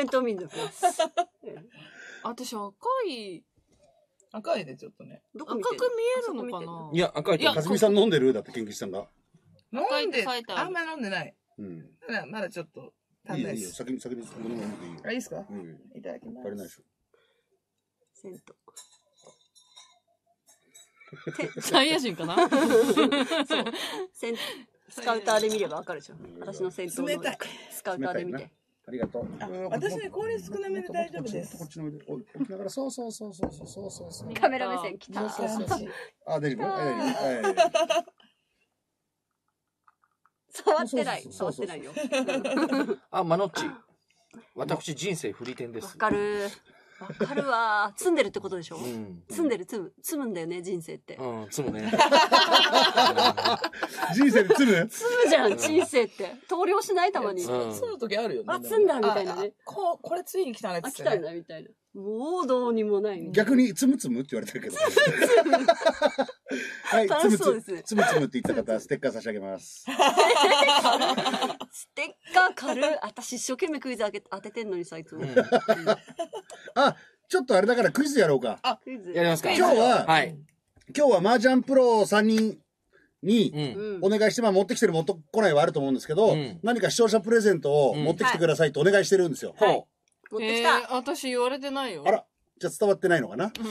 私赤いでちょっとね。 赤く見えるのかな？ いや、赤い。 かずみさん飲んでる？だって研究さんが。 飲んで、あんま飲んでない。まだちょっと足んないです。先に飲んでいいよ。 いいですか？いただきます。 足りないでしょ。 サイヤ人かな？ スカウターで見ればわかるでしょ。私の戦闘のスカウターで見て。 ありがとう。 私ね、氷少なめで大丈夫です。 こっちの上で置きながら、そう。 カメラ目線来た。 大丈夫？ 触ってないよ。 マノッチ。私、人生フリテンです。 わかるわ。積んでるってことでしょ？積むんだよね、人生って。 積むね。 人生で積むじゃん、人生って。投了しないたまに。 積む時あるよね。 積んだみたいなね。 これついに来たねって。 来たなみたいな。もうどうにもない。 逆に積むって言われてるけど。はい、積むって言った方、ステッカー差し上げます。 ステッカー軽い。私一生懸命クイズ当ててんのにさ、いつも。 ちょっとあれだからクイズやろうか。 クイズやりますか。 今日は麻雀プロ3人にお願いして、まあ持ってきてる持ってこないはあると思うんですけど、何か視聴者プレゼントを持ってきてくださいとお願いしてるんですよ。 持ってきた。 私言われてないよ。 あら、じゃあ伝わってないのかな。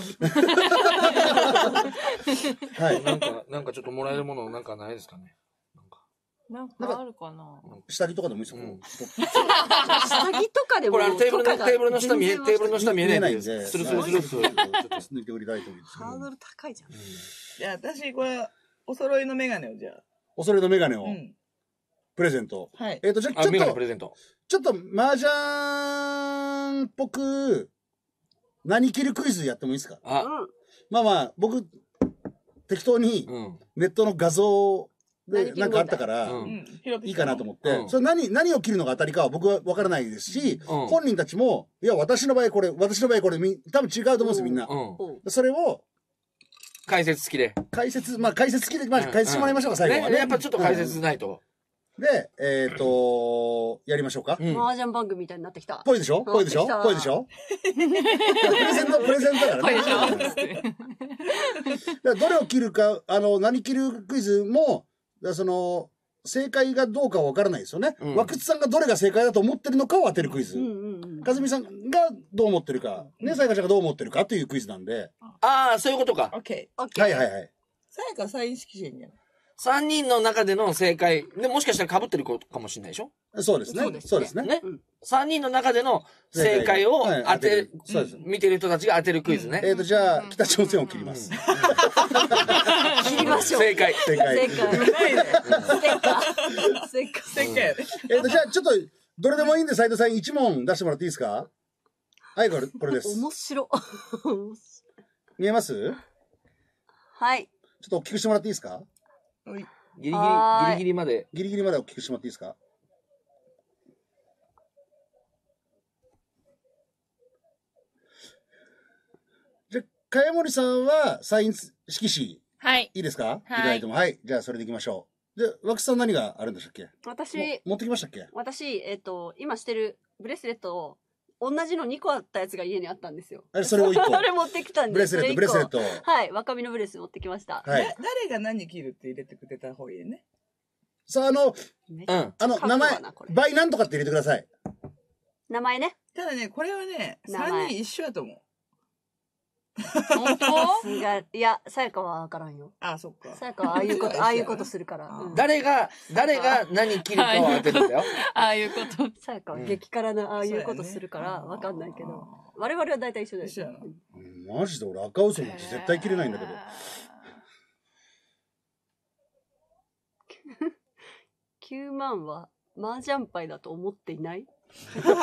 はい。なんかちょっともらえるものなんかないですかね。 なんかあるかな。 下着とかでもいいですよ。 下着とかでも。 これテーブルの下見えないんで。する。ちょっと抜いて売りたいと思います。 ハードル高いじゃん。 じゃあ私、これ、お揃いのメガネをじゃあ。 お揃いのメガネを。プレゼント。 はい。 じゃあちょっと、 メガネプレゼント。 ちょっと、麻雀っぽく、何着るクイズやってもいいですか？まあまあ、僕、適当に、ネットの画像で、なんかあったから、いいかなと思って、それ何を着るのが当たりかは僕は分からないですし、本人たちも、いや、私の場合これ、多分違うと思うんですよ、みんな。それを、 解説付きで。 解説付きで、解説してもらいましょうか、最後はね。 やっぱちょっと解説ないと。 で、やりましょうか。 麻雀番組みたいになってきた。 ぽいでしょぽいでしょプレゼントだからね。どれを切るか、何切るクイズも、正解がどうかは分からないですよね。和久津さんがどれが正解だと思ってるのかを当てるクイズ。かずみさんがどう思ってるか、ね、さやかちゃんがどう思ってるかというクイズなんで。 ああ、そういうことか。 OK。 はいはいはい。 さやか再意識してんじゃん。 3人の中での正解。で、もしかしたら被ってるかもしれないでしょ？ そうですね。そうですね。 3人の中での正解を当てる。見てる人たちが当てるクイズね。 じゃあ、北朝鮮を切ります。 切りましょう。 正解。 正解。 正解。 じゃあ、ちょっと、どれでもいいんで、斉藤さん1問出してもらっていいですか？はい、これです。 面白。 見えます？ はい。 ちょっと大きくしてもらっていいですか？ ギリギリまで。 ギリギリまで大きくしてもらっていいですか？じゃあ、茅森さんはサイン色紙。 はい。 いいですか？いただいても。はい。じゃあ、それでいきましょう。で、枠さん何があるんでしたっけ？持ってきましたっけ？ 私、今してるブレスレットを、同じの2個あったやつが家にあったんですよ。 それを1個。 あれ持ってきたんで。 ブレスレット。 はい。若身のブレス持ってきました。 はい。 誰が何着るって入れてくれた方がいいね。 さあ、名前、倍なんとかって入れてください。 名前ね。 ただね、これはね、3人一緒やと思う。 本当？ いや、さやかはわからんよ。 あ、そっか。 さやかはああいうことするから。 誰が何着るかを当てるんだよ。 ああいうこと。 さやかは激辛なああいうことするからわかんないけど。我々は大体一緒だよ。 一緒やな。 マジで俺赤嘘なんて絶対着れないんだけど。 9万は麻雀牌だと思っていない？そうなん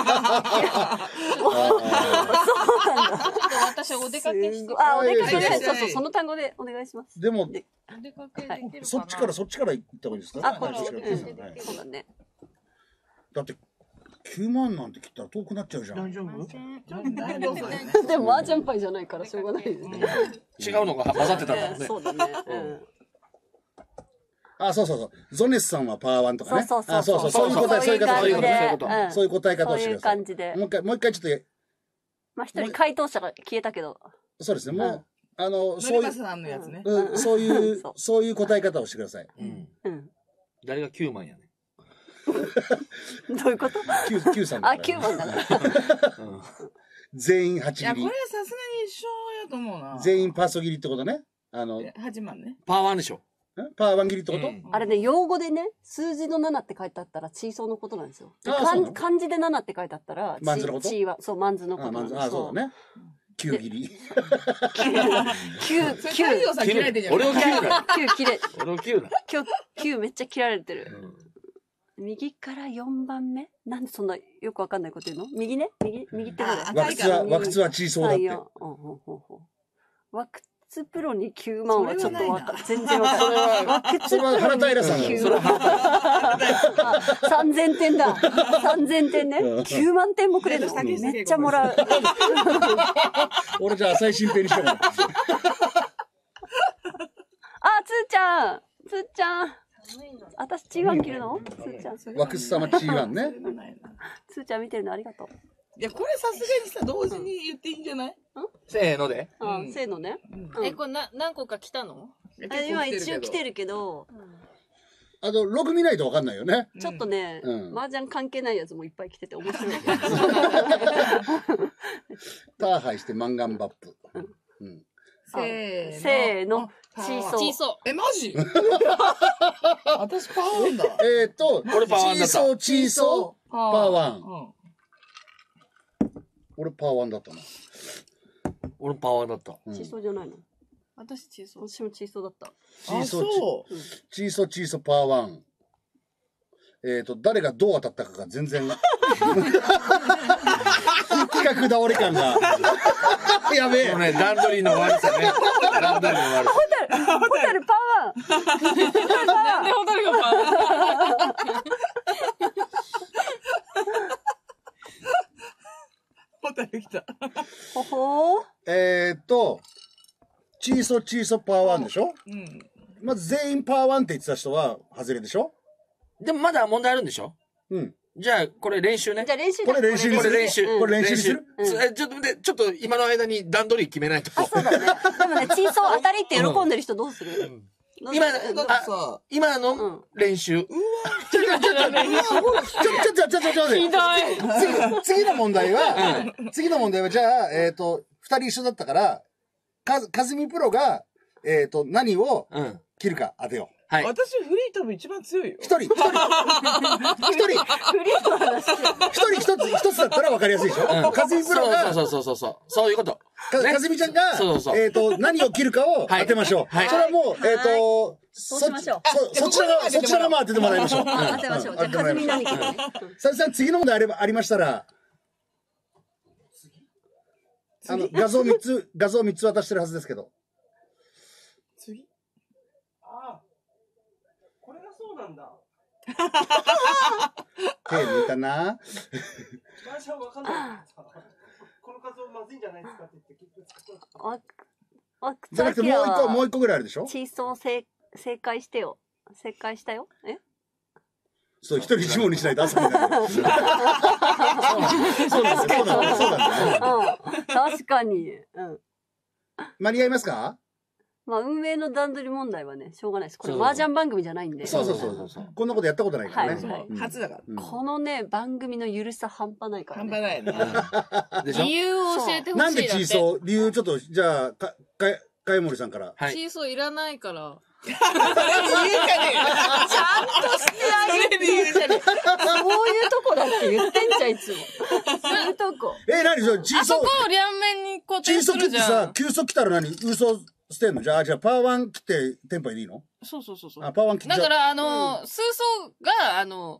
だ。 私お出かけして。 お出かけで、そう、その単語でお願いします。 でも、 お出かけできるかな。 そっちから行った方がいいですか？ こっち。そうだね。 だって、9万なんて切ったら遠くなっちゃうじゃん。 大丈夫？ でも麻雀牌じゃないからしょうがないですね。 違うのが混ざってたんだもんね。 そうだね。 そう。ゾネスさんはパワーワンとかね。 そういう答え方をしてください。 そういう感じで。 もう一回ちょっと。 まあ、一人回答者が消えたけど。 そうですね。もう、 そういう。さんのやつね。 そういう答え方をしてください。 誰が9万やね。 どういうこと ？9さん。 9万だな。 全員8切り。 いや、これはさすがに一緒やと思うな。 全員パーソ切りってことね。 8万ね。 パワーワンでしょ。 パワーワン切りってこと？ あれね、用語でね、数字の7って書いてあったら、チーソーのことなんですよ。漢字で7って書いてあったら、 マンズのこと？ チーは、そう、マンズのことなんですよ。 そうだね。9切り。 9さん切られてんじゃん。 俺を切るな。 9切れ。 俺を切るな。 9めっちゃ切られてる。右から4番目？なんでそんなよくわかんないこと言うの？右ね？右って和久津はチーソーだって。 和久津プロに9万はちょっと全然わかんない。和久津プロに原平さん。 3000点だ。3000点ね。9万点もくれるの？めっちゃもらう。 俺じゃあ浅井新平にしようかな。 つーちゃん。私、チーワン切るの？つーちゃん。 和久津様チーワンね。 つーちゃん見てるのありがとう。 いや、これさすがにさ、同時に言っていいんじゃない？ せーので。 せーのね。 これ何個か来たの？ 今一応来てるけど。 ログ見ないと分かんないよね。 ちょっとね、麻雀関係ないやつもいっぱい来てて面白い。 ターハイしてマンガンバップ。 せーの。チーソー。マジ私パーワンだ。 俺パーワンだった。 チーソー、パーワン。俺パーワンだったな。 俺パーワンだった。 チーソーじゃないの？ 私チーソー。 私もチーソーだった。 チーソー、パーワン。誰がどう当たったかが全然。企画倒れ感が。やべえ。 ね、段取りの悪さね。段取りの悪さ。 ホタルパワー。 なんでホタルがパワー。 ホタル来た。 ほほー。チーソパーワンでしょ。まず全員パーワンって言ってた人は外れでしょ。 でもまだ問題あるんでしょ。じゃあ、これ練習ね。 じゃあ練習これ練習。 これ練習。 これ練習する？ ちょっと今の間に段取り決めないと。 そうだね。でもね、チーソー当たりって喜んでる人どうする？ 今の練習。 ちょ次の問題は、じゃあ、2人一緒だったから、かずみプロが、何を切るか当てよう。 私フリー多分一番強いよ。 一人一つだったら分かりやすいでしょ。かずみプロが。 そういうこと。 かずみちゃんが、何を切るかを当てましょう。それはもう、 そうしましょう。 そちらが当ててもらいましょう。 当てましょう。じゃあ、かずみ何切るね。 さん、次の問題ありましたら、画像3つ渡してるはずですけど。 次これがそうなんだ。 手抜いたな。 私は分かんない。この画像まずいんじゃないですかって言って結局使った。 じゃなくてもう一個ぐらいあるでしょ。 チーソー正解してよ。正解したよ。 そう、一人一問にしないと朝になる。そうなんだ。 確かに。 間に合いますか？ まあ、運営の段取り問題はね、しょうがないです。これ、麻雀番組じゃないんで。 そう。こんなことやったことないからね。初だから。 このね、番組の緩さ半端ないから。 半端ないね。 理由を教えてほしい。 なんでチーソー？理由ちょっと、じゃあ、かいもりさんから。 チーソーいらないから。 それ理由じゃねえ。 ちゃんとしてあげて。 理由じゃねえ。 そういうとこだって言ってんじゃん、いつも。そういうとこ。 何それ、チーソー。 あそこを両面に固定するじゃん。 チーソー切ってさ、急速来たら何？嘘捨てんの？じゃあパーワン切ってテンポでいいの？ そう。 パーワン切って。 だから、数層が、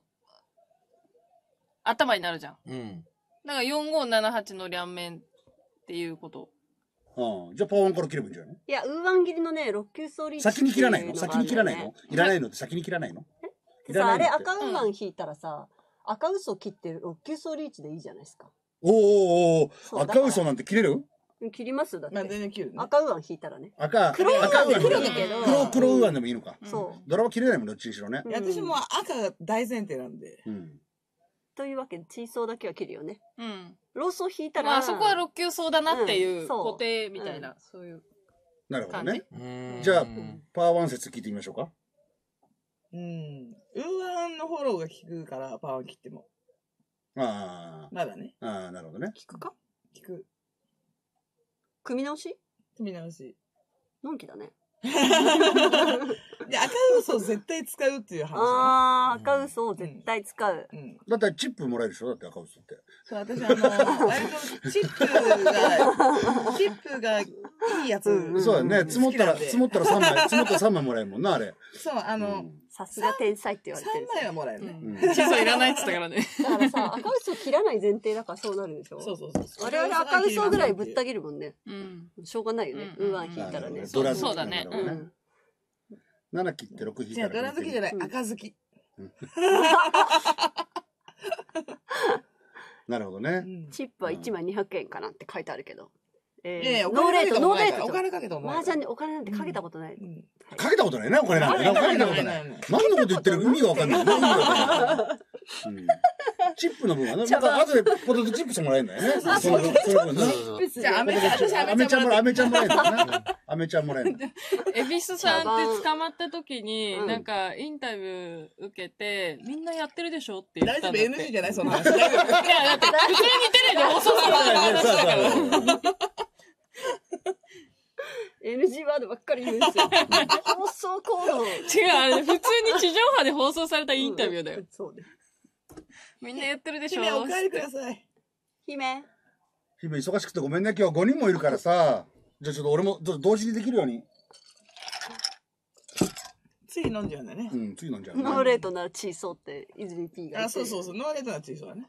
頭になるじゃん。だから4578の両面っていうこと。 じゃあパーワンから切ればいいんじゃないの？ いや、ウーワン切りのね、6級ソーリーチ先に切らないの？いらないのって先に切らないの？ さ、あれ赤ウーワン引いたらさ、赤嘘切って6級ソーリーチでいいじゃないですか。 お赤嘘なんて切れる？ 切りますだって。 全然切る。 赤ウーワン引いたらね。 黒ウーワンで切るけど。 黒ウーワンでもいいのか。 そう。 ドラは切れないもん、どっちにしろね。 私も赤が大前提なんで。 というわけで、チーソーだけは切るよね。ローソー引いたら。あそこは6級層だなっていう固定みたいな、そういう。 なるほどね。じゃあ、パーワン説聞いてみましょうか。 ウーワンのフォローが効くから、パーワン切っても。まだね。 なるほどね。 効くか？ 効く。 組み直し？ 組み直し。 のんきだね。 で、赤嘘を絶対使うっていう話。 赤嘘を絶対使う。 だってチップもらえるでしょ？だって赤嘘って。 そう、私割とチップがいいやつ。 そうだね。積もったら3枚もらえるもんな、あれ。 そう、 さすが天才って言われてる。 3枚はもらえるね。 チーソーいらないって言ったからね。 だからさ、赤嘘切らない前提だからそうなるでしょ？ そう。 我々赤嘘ぐらいぶった切るもんね。しょうがないよね。ウーワン引いたらね。 そうだね。 7切って6引いたら。 ドラ好きじゃない、赤好き。 なるほどね。 チップは1枚200円かなって書いてあるけど。 ノーレート。お金かけたマージャンにお金なんてかけたことない。 かけたことないね、お金なんて。かけたことない。何のこと言ってるか意味がわかんない。 チップの分はね、また後でポテトチップしてもらえるんだよね。その分じゃあ、アメちゃんもらえる。 アメちゃんもらえるんだよね。アメちゃんもらえる。 恵比寿さんって捕まった時に、なんか、インタビュー受けて、みんなやってるでしょって言ったんだって。 大丈夫 ?NG じゃないその話。いや、だって、普通にテレビで放送された話だから。 NG ワードばっかり言うんですよ。放送コード。 違う、あれ、普通に地上波で放送されたインタビューだよ。 そうね。 みんなやってるでしょ。 姫、お帰りください。 姫。 姫、忙しくてごめんね。今日5人もいるからさ。じゃあちょっと俺も同時にできるように。 つい飲んじゃうんだね。 うん、つい飲んじゃう。 ノーレートならチーソーって泉 P が言って。 あ、そうそうそう。ノーレートならチーソーだね。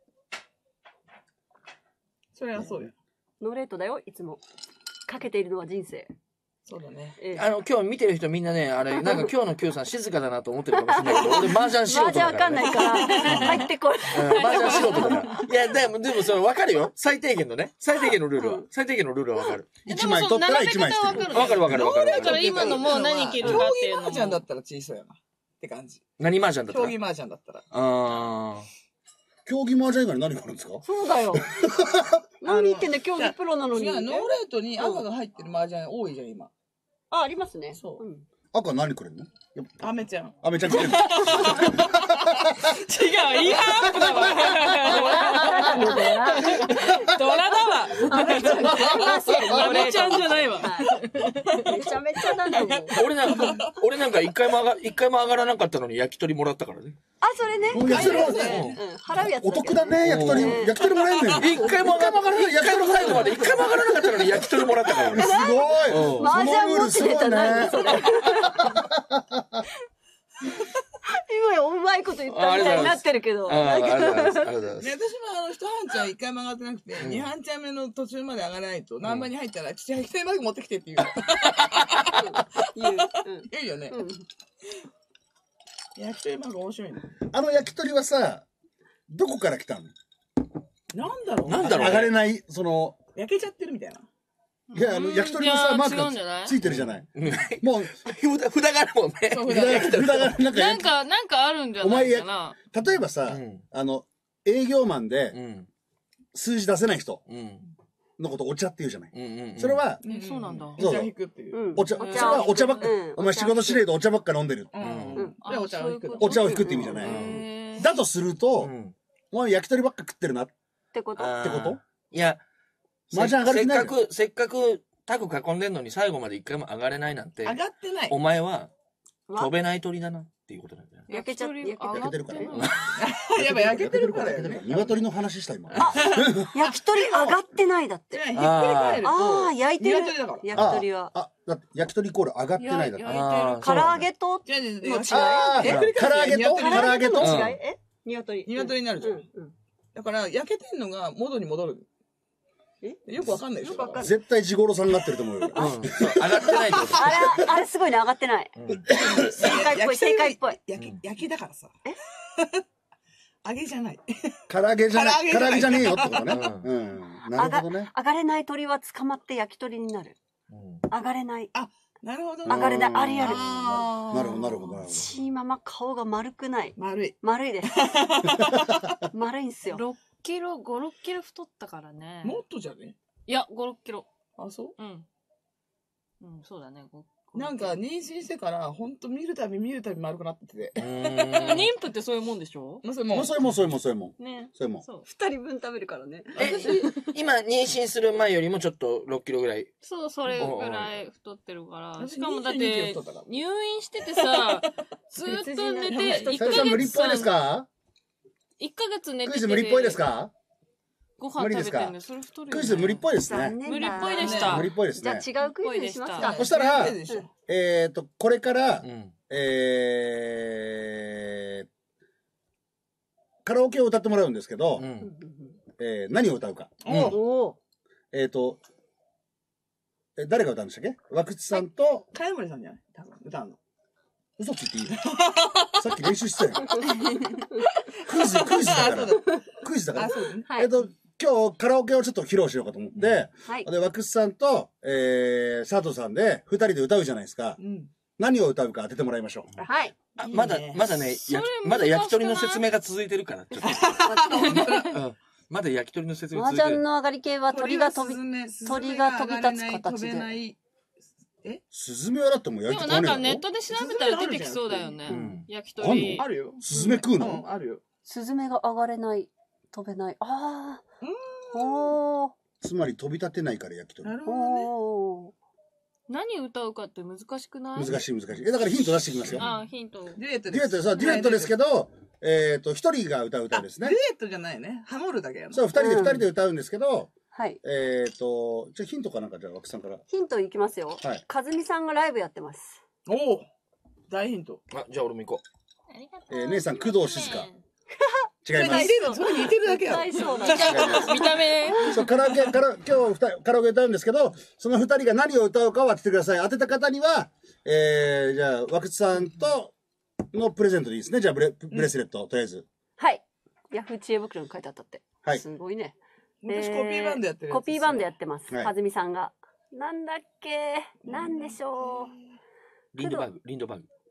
それはそうよ。 ノーレートだよ、いつも。かけているのは人生。 そうだね。 今日見てる人みんなね、あれ、なんか今日の Q さん静かだなと思ってるかもしれないけど、俺麻雀素人だから、ね。 麻雀わかんないから、入ってこい。 麻雀素人だから。いや、でもそれ分かるよ。最低限のね。最低限のルールは。最低限のルールは分かる。 1枚取ったら1枚捨てる。 分かる分かる分かる。 だから今のもう何切るかっていうのも。 競技麻雀だったら小さいよな。って感じ。 何麻雀だったら競技麻雀だったら。 競技麻雀以外に何があるんですか？ そうだよ。何言ってんだ、競技プロなのに。 違う、ノーレートに赤が入ってる麻雀多いじゃん、今。 あ、ありますね。 そう。 赤何くれんの？ アメちゃん。 アメちゃんくれんの？ 違う、イーハープだわ。ドラだわ。アメちゃんじゃないわ。 めちゃめちゃだね。 俺なんか一回も上がらなかったのに焼き鳥もらったからね。 あ、それね。 払うやつ。お得だね、焼き鳥。焼き鳥もらえんのよ。 一回も上がらない。焼き鳥最後まで一回も上がらなかったのに焼き鳥もらったからね。 すごい。 麻雀持ってたな、それ。今うまいこと言ったみたいになってるけど。 私も一半ちゃん一回も上がってなくて、二半ちゃん目の途中まで上がらないと、何番に入ったら、父焼き鳥まで持ってきてって言う。言うよね。焼き鳥マグ面白いね。 焼き鳥はさ、どこから来たの？ なんだろう上がれない、 焼けちゃってるみたいな。 いや、焼き鳥のさ、マークがついてるじゃない。もう、 札があるもんね。 札がなんかあるんじゃないかな。 例えばさ、営業マンで、数字出せない人のことお茶って言うじゃない。それは、 そうなんだ。 お茶引くっていう。 それはお茶ばっか、お前仕事しねえとお茶ばっか飲んでる。 お茶を引く。 お茶を引くって意味じゃない。だとすると、お前焼き鳥ばっか食ってるな。ってこと？ いや、 麻雀上がる気ない。 せっかくタグ囲んでんのに最後まで一回も上がれないなんて。 上がってない。 お前は飛べない鳥だなっていうことなんだよ。 焼けちゃって、 焼けてるから。 やっぱ焼けてるからよね。 鶏の話した今。 焼き鳥上がってないだって。 ひっくり返ると。 ああ、焼いてる。焼き鳥は。 焼き鳥イコール上がってないだって。 唐揚げとの違い。 唐揚げと違い鶏になるじゃん。だから焼けてんのが元に戻る。よくわかんないでしょ。 絶対地頃さんになってると思うよ。 上がってないってこと。 あれすごいね、上がってない。正解っぽい。 焼きだからさ。揚げじゃない。 唐揚げじゃねえよってことね。なるほどね。 上がれない鳥は捕まって焼き鳥になる。上がれない。 あ、なるほど。 上がれない。ありある。 なるほど、なるほど。 チーママ顔が丸くない。 丸いです。丸いんすよ。 5、6キロ太ったからね。 もっとじゃね？ いや、5、6キロ。 あ、そう？ そうだね。 なんか、妊娠してから、ほんと見るたび丸くなってて。 妊婦ってそういうもんでしょ？ そういうもん。ね。そういうもん。 2人分食べるからね。 今、妊娠する前よりもちょっと6キロぐらい。 そう、それぐらい太ってるから。しかもだって、入院しててさ、ずーっと寝て、1ヶ月。 無理っぽいですか ？1ヶ月寝てて。 クイズ無理っぽいですか？ ご飯食べてんで、それ太るよね。 クイズ無理っぽいですね。 無理っぽいでした。 無理っぽいですね。 じゃあ違うクイズにしますか。 そしたら、これから、カラオケを歌ってもらうんですけど、何を歌うか。誰が歌うんでしたっけ？和口さんと、 茅森さんじゃない？多分歌うの。 嘘ついていいの？さっき練習してたよ。クイズだから。クイズだから。今日カラオケをちょっと披露しようかと思って、で、和口さんと、佐藤さんで2人で歌うじゃないですか。何を歌うか当ててもらいましょう。 はい。 まだね、まだ焼き鳥の説明が続いてるから、ちょっと。まだ焼き鳥の説明続いてる。 麻雀の上がり系は鳥が飛び立つ形で。 スズメはだってもう焼き鳥でもなんかネットで調べたら出てきそうだよね。焼き鳥。 あるよ。 スズメ食うの？ あるよ。 スズメが上がれない、飛べない。ああ。おー。 つまり飛び立てないから焼き鳥。 なるほどね。 何歌うかって難しくない？ 難しい。だからヒント出してきますよ。 ヒント。 デュエットです。デュエットですけど、一人が歌う歌ですね。 デュエットじゃないね。ハモるだけやな。 そう、二人で歌うんですけど、 はい。 じゃあヒントかなんか、じゃあ、枠さんから。 ヒントいきますよ。 はい。 かずみさんがライブやってます。 おお大ヒント。 じゃあ俺も行こう。姉さん、工藤静香。違います。 それ似てるだけやろ。 見た目。 そう、今日カラオケ歌うんですけど、その二人が何を歌うかを当ててください。当てた方には、じゃあ、枠さんとのプレゼントでいいですね。じゃあ、ブレスレット、とりあえず。 はい。ヤフー知恵袋に書いてあったって。 はい。 すごいね。 私コピーバンドやってる。 コピーバンドやってます。かずみさんが。なんだっけなんでしょう。 リンドバーグ。 知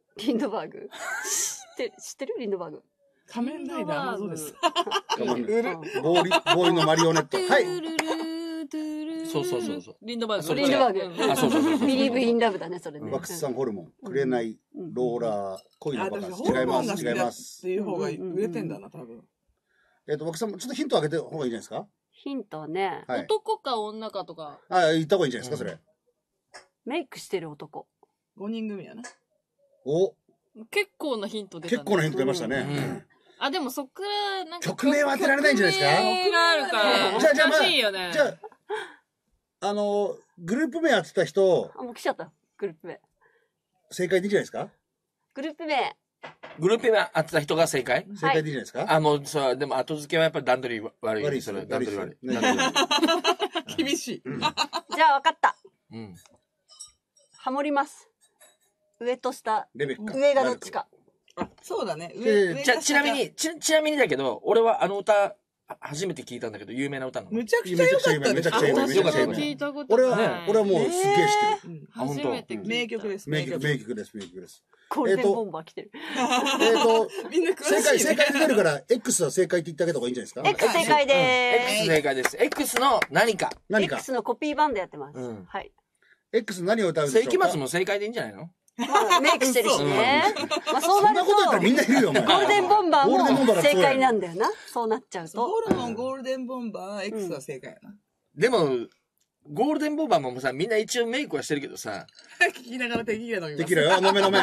ってるリンドバーグ。 仮面ライダー謎です。 ボーイのマリオネット。はい。 そう。 リンドバーグ。 そう。 ビリーブインラブだね、それね。 ワックスさんホルモン、くれない、ローラー、恋のバカンス。違います。 っていう方が売れてんだな、多分。 ワックスさんもちょっとヒントあげて方がいいんじゃないですか？ ヒントね。 男か女かとか。 言った方がいいんじゃないですか、それ。 メイクしてる男。 5人組やな。 お結構なヒント出た。 結構なヒント出ましたね。 でもそっからなんか曲名は当てられないんじゃないですか？ 曲があるから難しいよね。 じゃあグループ名当てた人、 もう来ちゃった。グループ名正解でいいんじゃないですか？ グループ名当てた人が正解？ 正解でいいんじゃないですか？ もうさ、でも後付けはやっぱり段取り悪い。それ段取り悪い。厳しい。 じゃあ分かった。ハモります。上と下。上がどっちか。 そうだね。 ちなみにだけど、俺はあの歌、初めて聞いたんだけど、有名な歌なの。 めちゃくちゃ良かった。 めちゃくちゃ有名。 聞いたことない。 俺はもうすげえ知ってる。 初めて聞いた。 名曲です。 名曲です。 ゴールデンボンバー来てる。 みんな詳しい。 正解出るから、X は正解って言ってあげた方がいいんじゃないですか？ X 正解でーす。 X 正解です。X の何か。 X のコピーバンドやってます。はい。 X 何を歌うんでしょうか？ 世紀末も正解でいいんじゃないの？ メイクしてるしね。そうなると、 そんなこと言ったらみんないるよ、お前。 ゴールデンボンバーも正解なんだよな。そうなっちゃうと。 ホルモン、ゴールデンボンバー、X は正解やな。 でも、ゴールデンボンバーもさ、みんな一応メイクはしてるけどさ。 聞きながらテキーラ飲みます。 テキーラよ、飲め。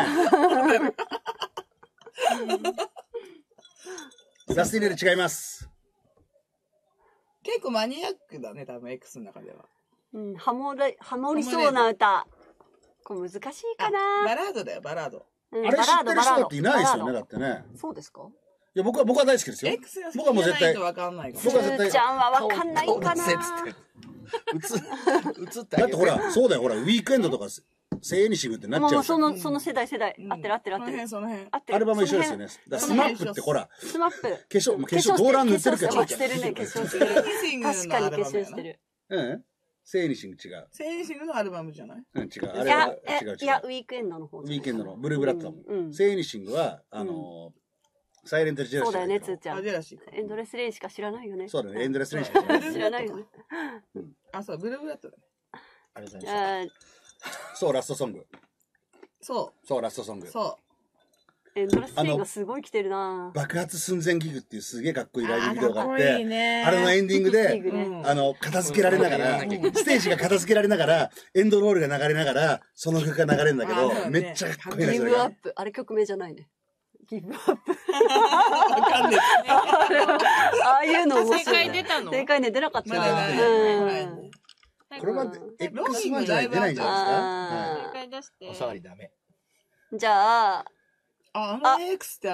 ラスティネル違います。 結構マニアックだね、多分 X の中では。 ハモりそうな歌。これ難しいかな。 バラードだよ、バラード。 あれ知ってる人っていないですよね、だってね。 そうですか？ いや、僕は大好きですよ。僕はもう絶対。 わかんないかも。 すーちゃんはわかんないかな。 だってほら、そうだよ、ほら、ウィークエンドとか、セイエニシングってなっちゃう。 その世代。合ってる。 アルバム一緒ですよね。スマップってほら。 スマップ。 化粧、ドーラン塗ってるけど。 してるね、化粧してる。確かに化粧してる。 セイエニシング違う。 セイエニシングのアルバムじゃない？ 違う。あれは違う。 いや、ウィークエンドの方。 ウィークエンドのブルーブラッドだもん。セイエニシングは、サイレントジェラシー。 そうだよね、つーちゃん。 エンドレスレインしか知らないよね。 そうだね、エンドレスレインしか知らないよね。 そう、ブルーブラッドだね。 ありがとうございます。そう、ラストソング。 そう、 ラストソング。 そう。 エンドレスレインがすごい来てるな。 爆発寸前ギグっていうすげえかっこいいライブビデオがあって、あれのエンディングで、片付けられながら、ステージが片付けられながら、エンドロールが流れながら、その曲が流れるんだけど、めっちゃかっこいいな、 ギブアップ。あれ曲名じゃないね。ギブアップ。 わかんない。 ああいうの面白い。 正解出たの？ 正解ね、出なかった。 これまで X1 じゃ出ないんじゃないですか？ 正解出して。 お触りダメ。 じゃあ、 X って来た。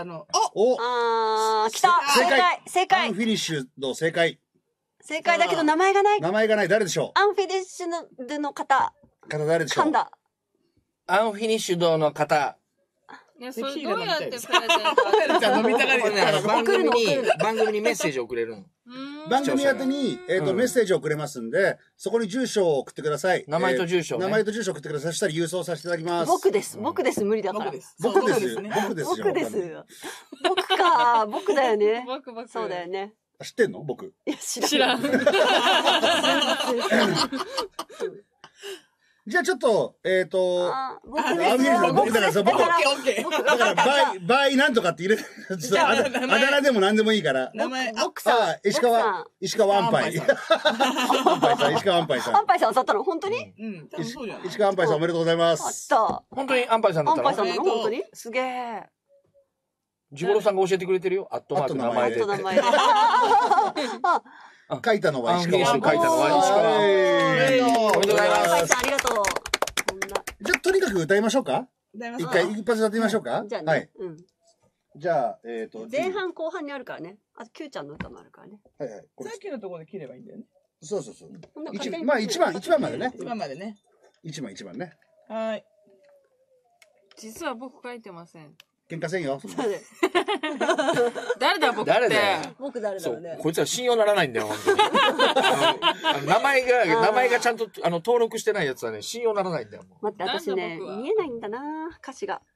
正解。 アンフィニッシュの正解。 正解だけど名前がない。 名前がない。誰でしょう？ アンフィニッシュの方。 誰でしょう？ 噛んだ。 アンフィニッシュドの方。 いや、それどうやってプレゼント？ 飲みたがりだから番組にメッセージ送れるの。 番組宛てに、メッセージをくれますんで、そこに住所を送ってください。 名前と住所。 名前と住所を送ってください。そしたら郵送させていただきます。 僕です。僕です。無理だから。 僕です。僕です。 僕です。僕か。僕だよね。 僕。 そうだよね。 知ってんの僕。 いや、知らん。 じゃあちょっと、 僕ですよ。 僕だからさ、僕、だから倍なんとかって入れ、あだ名でも何でもいいから。 名前、 僕さん。 石川安牌。石川安牌さん。 安牌さん当たったの本当に？ うん、多分そうじゃない。 石川安牌さんおめでとうございます。 あった。 本当に安牌さんだったの？ 安牌さんなの本当に？すげえ。 ジゴロさんが教えてくれてるよ。アットマーク名前で。 書いたのは石川。 書いたのは石川。おめでとうございます。 ありがとう。 じゃあとにかく歌いましょうか。一発歌ってみましょうか。 じゃあね。 じゃあ前半後半にあるからね。あと Q ちゃんの歌もあるからね。 はいはい。 さっきのところで切ればいいんだよね。 そう。まあ一番までね。 一番までね。 一番ね。 はい。 実は僕書いてません。 喧嘩せんよ。 誰だ僕って。 誰だよ。 僕誰だろうね。 こいつは信用ならないんだよ、本当に。名前がちゃんと登録してないやつはね、信用ならないんだよ。 待って、私ね、見えないんだな、歌詞が。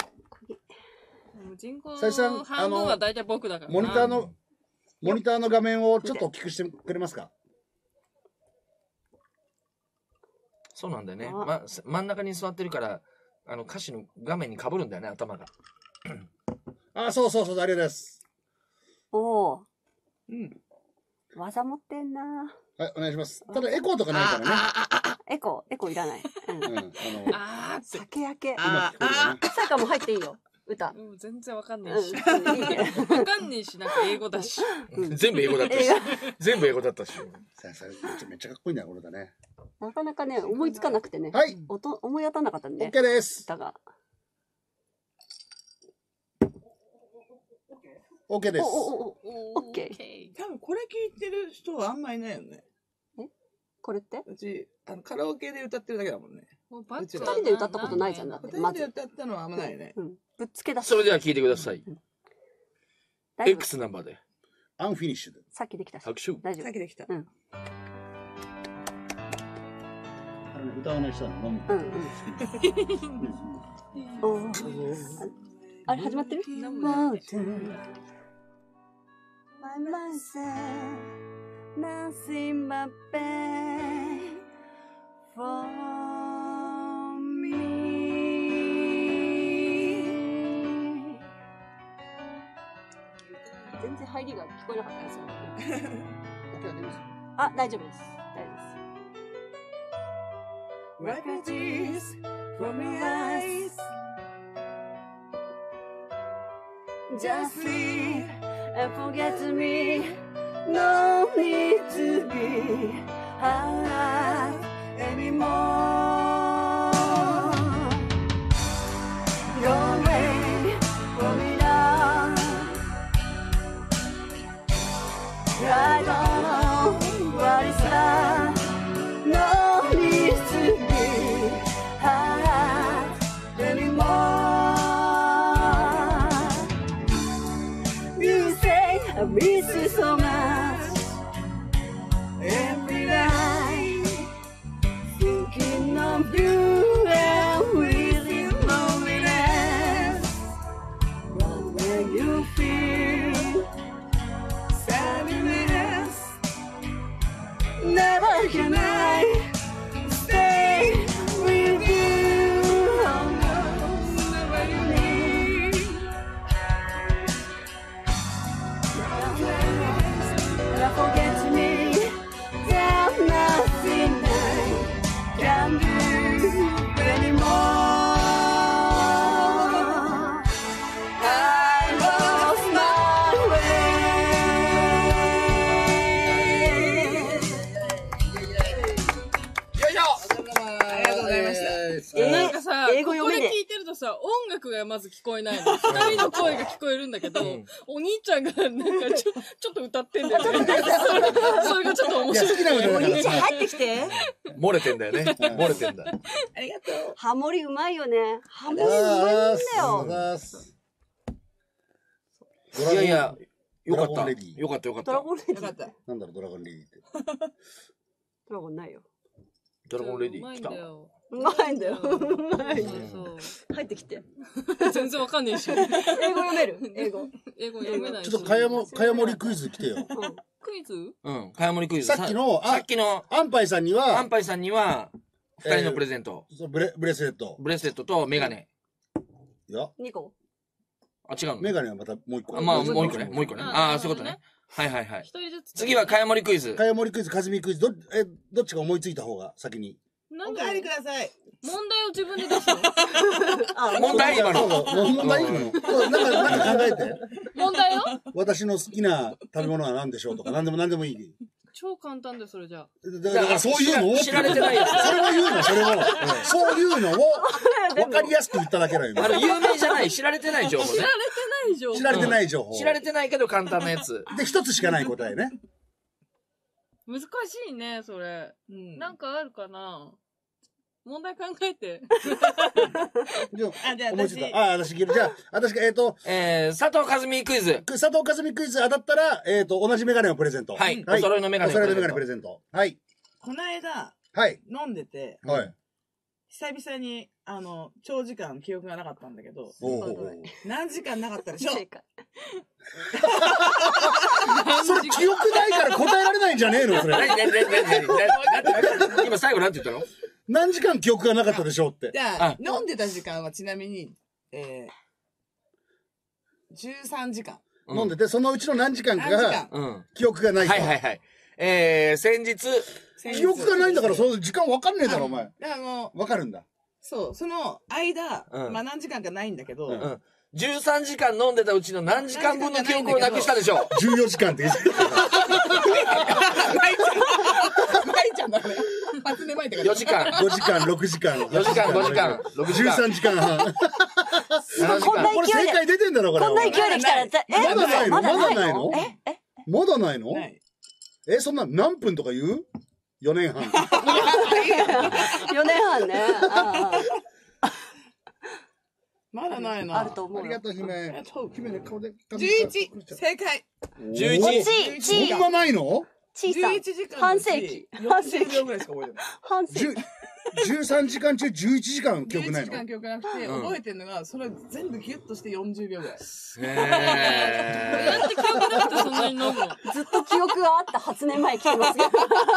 人口の半分は大体僕だから。 モニターの画面をちょっと大きくしてくれますか？ そうなんだよね。真ん中に座ってるから、歌詞の画面に被るんだよね、頭が。 そう、ありがとうございます。 おお。技持ってんな。 はい、お願いします。ただエコーとかないからね。 エコーいらない。酒焼け。さやかも入っていいよ。歌。 全然わかんないし。わかんねえし、なんか英語だし。 全部英語だったし。全部英語だったし。 めっちゃかっこいいな、これだね。 なかなかね、思いつかなくてね。 はい。 思い当たらなかったね。 OK です。 歌が。 OK です。 OK。 多分これ聞いてる人はあんまりいないよね。 これってうち、カラオケで歌ってるだけだもんね。 二人で歌ったことないじゃん、だって。 二人で歌ったのはあんまないね。 ぶっつけだし。 それでは聞いてください。X ナンバーで。 アンフィニッシュで。 さっきできたし。 拍手。 大丈夫。 さっきできた。 歌わない人は飲む。 あれ始まってる？Nothing but pain for me. 全然入りが聞こえなかったですよ。あ、大丈夫です。 Refugees from your eyes. Just leave and forget me. No need to be alive anymore. Go away from me now. I don't know what is love. No need to be alive anymore. You say I miss you so much. Every night, thinking of you and with loneliness. But when you feel sadness, never can I stay with you. Oh no, never you leave. Never forget me. There's nothing I can do anymore. I lost my way. なんかさ、 英語読めねこれ聞いてるとさ、音楽がまず聞こえないの。二人の声が聞こえるんだけど、お兄ちゃんがなんかちょっと歌ってんだよね。それがちょっと面白い。 お兄ちゃん入ってきて。 漏れてんだよね。漏れてんだ。 ありがとう。 ハモリうまいよね。ハモリうまいんだよ。 いやいや、 よかった。 ドラゴンレディーよかったよかっドラた。 ゴンレディー。 よかった。 なんだろう、ドラゴンレディーって。 ドラゴンないよ。 ドラゴンレディうまいー来た。 んだよ。 うまいんだよ。うまい。 そう入ってきて。 全然わかんねえし。 英語読める英語。 英語読めないし。 ちょっとかやもりクイズ来てよ。 クイズ？ うん。かやもりクイズ。 さっきのアンパイさんには、 アンパイさんには、二人のプレゼント。 ブレスレット。 ブレスレットとメガネ。 いや、 2個。 あ、違うのメガネはまたもう一個。 まあ、もう一個ね。もう一個ね。ああ、そういうことね。はいはいはい。 一人ずつ。 次はかやもりクイズ。 かやもりクイズ、かずみクイズ、どっちが思いついた方が先に。 お帰りください。 問題を自分で出すの？ 問題今の。 問題今の。なんか考えて。 問題よ？ 私の好きな食べ物は何でしょうとか、何でもいい。 超簡単でそれじゃ。 だからそういうのを。 知られてないやつ。 それを言うの、それを。そういうのを、わかりやすく言っただけだよ。 有名じゃない、知られてない情報ね。 知られてない情報。 知られてない情報。 知られてないけど簡単なやつ。 で、一つしかない答えね。 難しいね、それ。なんかあるかな？問題考えて。 じゃあ私。私いける。じゃあ、私が、 佐藤和美クイズ。 佐藤和美クイズ当たったら、同じメガネをプレゼント。 はい。お揃いのメガネ。 お揃いのメガネプレゼント。はい。 この間、 はい。 飲んでて、 はい。 久々に、長時間記憶がなかったんだけど、何時間なかったでしょ？ それ記憶ないから答えられないんじゃねえのそれ。 今最後なんて言ったの？ 何時間記憶がなかったでしょうって。 じゃあ、飲んでた時間はちなみに、13時間。 飲んでて、そのうちの何時間かが、記憶がない。 はいはいはい。先日。 記憶がないんだから、その時間わかんねえだろ、お前。わかるんだ。 そう、その間、まあ何時間かないんだけど、 13時間飲んでたうちの何時間分の記憶をなくしたでしょう。 14時間って言って。 ないちゃんだね。初音まいてから。 4時間。 5時間、6時間。 4時間、5時間。 13時間半。これ正解出てんだろ、これ。 こんな勢いで来たら、 まだないの？まだないの？まだないの？そんな何分とか言う？4年半。 4年半ね。 まだないな。 あると思う。 ありがとう、姫。姫の顔で。 11! 正解。 11。 そんなないの ？11時間。 半世紀。 40秒ぐらいしか覚えてない。 半世紀。 13時間中11時間記憶ないの？ 11時間記憶なくて、覚えてるのが、それ全部ギュッとして40秒ぐらい。 なんで記憶なくてそんなに飲むの？ ずっと記憶があった初年前来てますけど。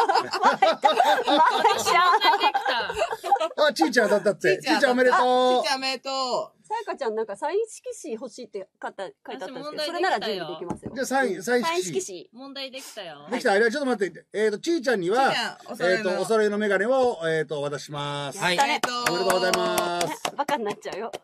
あ、ちーちゃん当たったって。ちーちゃんおめでとう。ちーちゃんおめでとう。 さやかちゃんなんかサイン色紙欲しいって書いてあったんですけど、それなら準備できますよ。 じゃあサイン色紙。問題できたよ。 できた。ちょっと待って。ちーちゃんには、お揃いのメガネを、渡します。 はい。 おめでとうございます。 バカになっちゃうよ。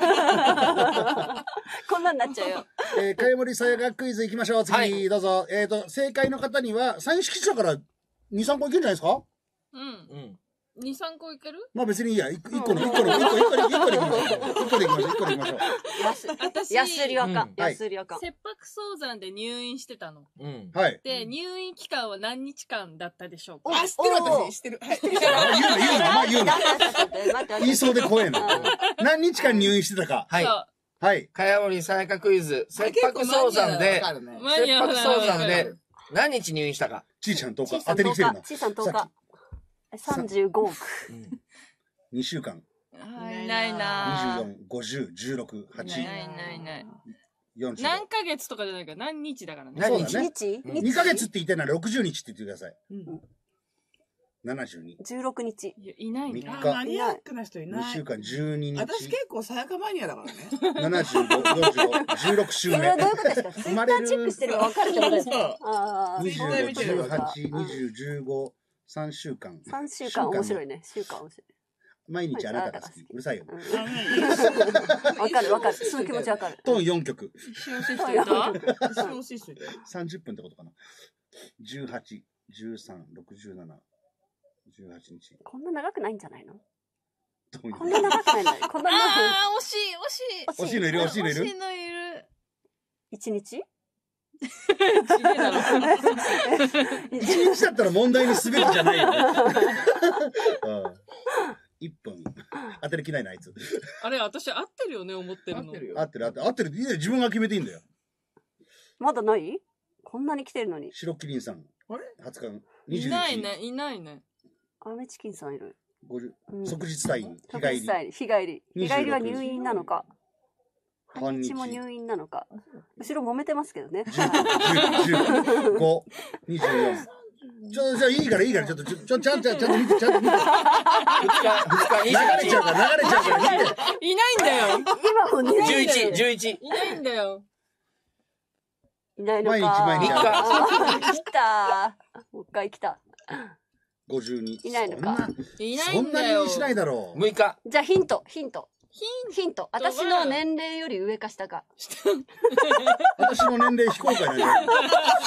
こんなんなっちゃうよ。 かやもりさやかクイズ行きましょう。次、どうぞ。正解の方には、サイン色紙だから、2、3個いけるんじゃないですか？ うん。2、3個いける？ まあ別にいいや。1個でいきましょう。1個でいきましょう。 私、 やすりあかん。やすりあかん。 切迫早産で入院してたの。 はい。 で、入院期間は何日間だったでしょうか？ あ、知ってる私。知ってる。はい。 言うの。言いそうで怖えな。何日間入院してたか。 はい。 はい。 かやもりさやかクイズ。切迫早産で、何日入院したか。 ちーちゃん10日。当てに来てるな。 ちーさん10日。35億。 2週間。 ないな。 24、50、16、8。 ない。 40。 何ヶ月とかじゃないから、何日だからね。 何日？ 2 ヶ月って言ってんなら60日って言ってください。72。 16日。 いないね。 マニアックな人いない。 2週間12日。 私結構さやかマニアだからね。 75、45、16週目。 それはどういうことですか？ツイッターチェックしてれば分かるってことですか ？25、18、20、15、3週間。 3週間面白いね。週間面白い。 毎日あなたが好き。うるさいよ。 わかる。その気持ちわかる。 トーン4曲。 30 分ってことかな。18、13、67、18日。 こんな長くないんじゃないの？ こんな長くないんだよ。こんな長く。 惜しい。 惜しいのいる。 惜しいのいる。 1日 1日だったら問題にすべきじゃないよ。1分。当てる気ないな、あいつ。 あれ、私合ってるよね、思ってるの。 合ってる。いや、自分が決めていいんだよ。 まだない？こんなに来てるのに。 白キリンさん。 あれ 20日、 いないね、いないね。 アメチキンさんいる。 即日退院。 日帰り。日帰りは入院なのか。半日も入院なのか。後ろ揉めてますけどね。 15、24。じゃあいいから、ちょっと見て、ちゃんと見て。 2日、 流れちゃうから、 いないんだよ。 今も 11。 いないんだよ。 いないのか。 毎日。 来た。もう一回来た。 52。 いないのか。 いないんだよ。 そんなにしないだろう。 6日。 じゃあヒント。私の年齢より上か下か。 私の年齢非公開なんじゃない？ 13。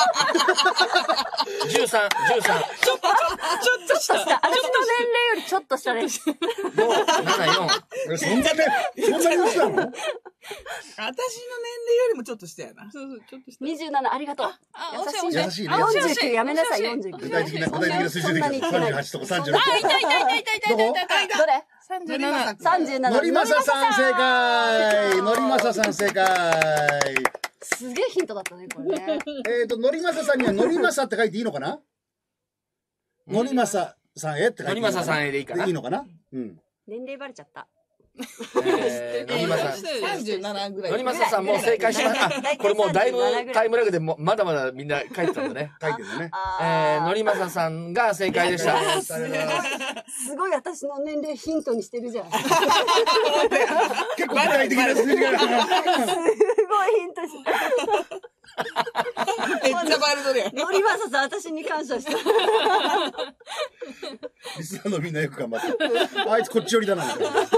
ちょっとした。 私の年齢よりちょっと下です。 5、7、4。 そんなに下なの？ 私の年齢よりもちょっと下やな。 そう、ちょっと下。 27、ありがとう。 優しいね。 49、やめなさい、49。 具体的な数字出てきた。38とか36。 痛い。 どれ 37。 のりまささん正解。のりまささん正解。 すげえヒントだったね、これね。 のりまささんにはのりまさって書いていいのかな？のりまささんへって書いていいのかな？ のりまささんへでいいかな？ いいのかな？うん。 年齢バレちゃった。 のりまさん。 37ぐらい。 のりまささんもう正解しました。これもうだいぶタイムラグでまだまだみんな書いてたんだね。 書いてるね。 のりまささんが正解でした。 すごい私の年齢ヒントにしてるじゃん。 結構具体的な数字が。 すごいヒントして。 めっちゃバルドで。 のりまささん、私に感謝した。 リスナーのみんなよく頑張って。あいつこっち寄りだな。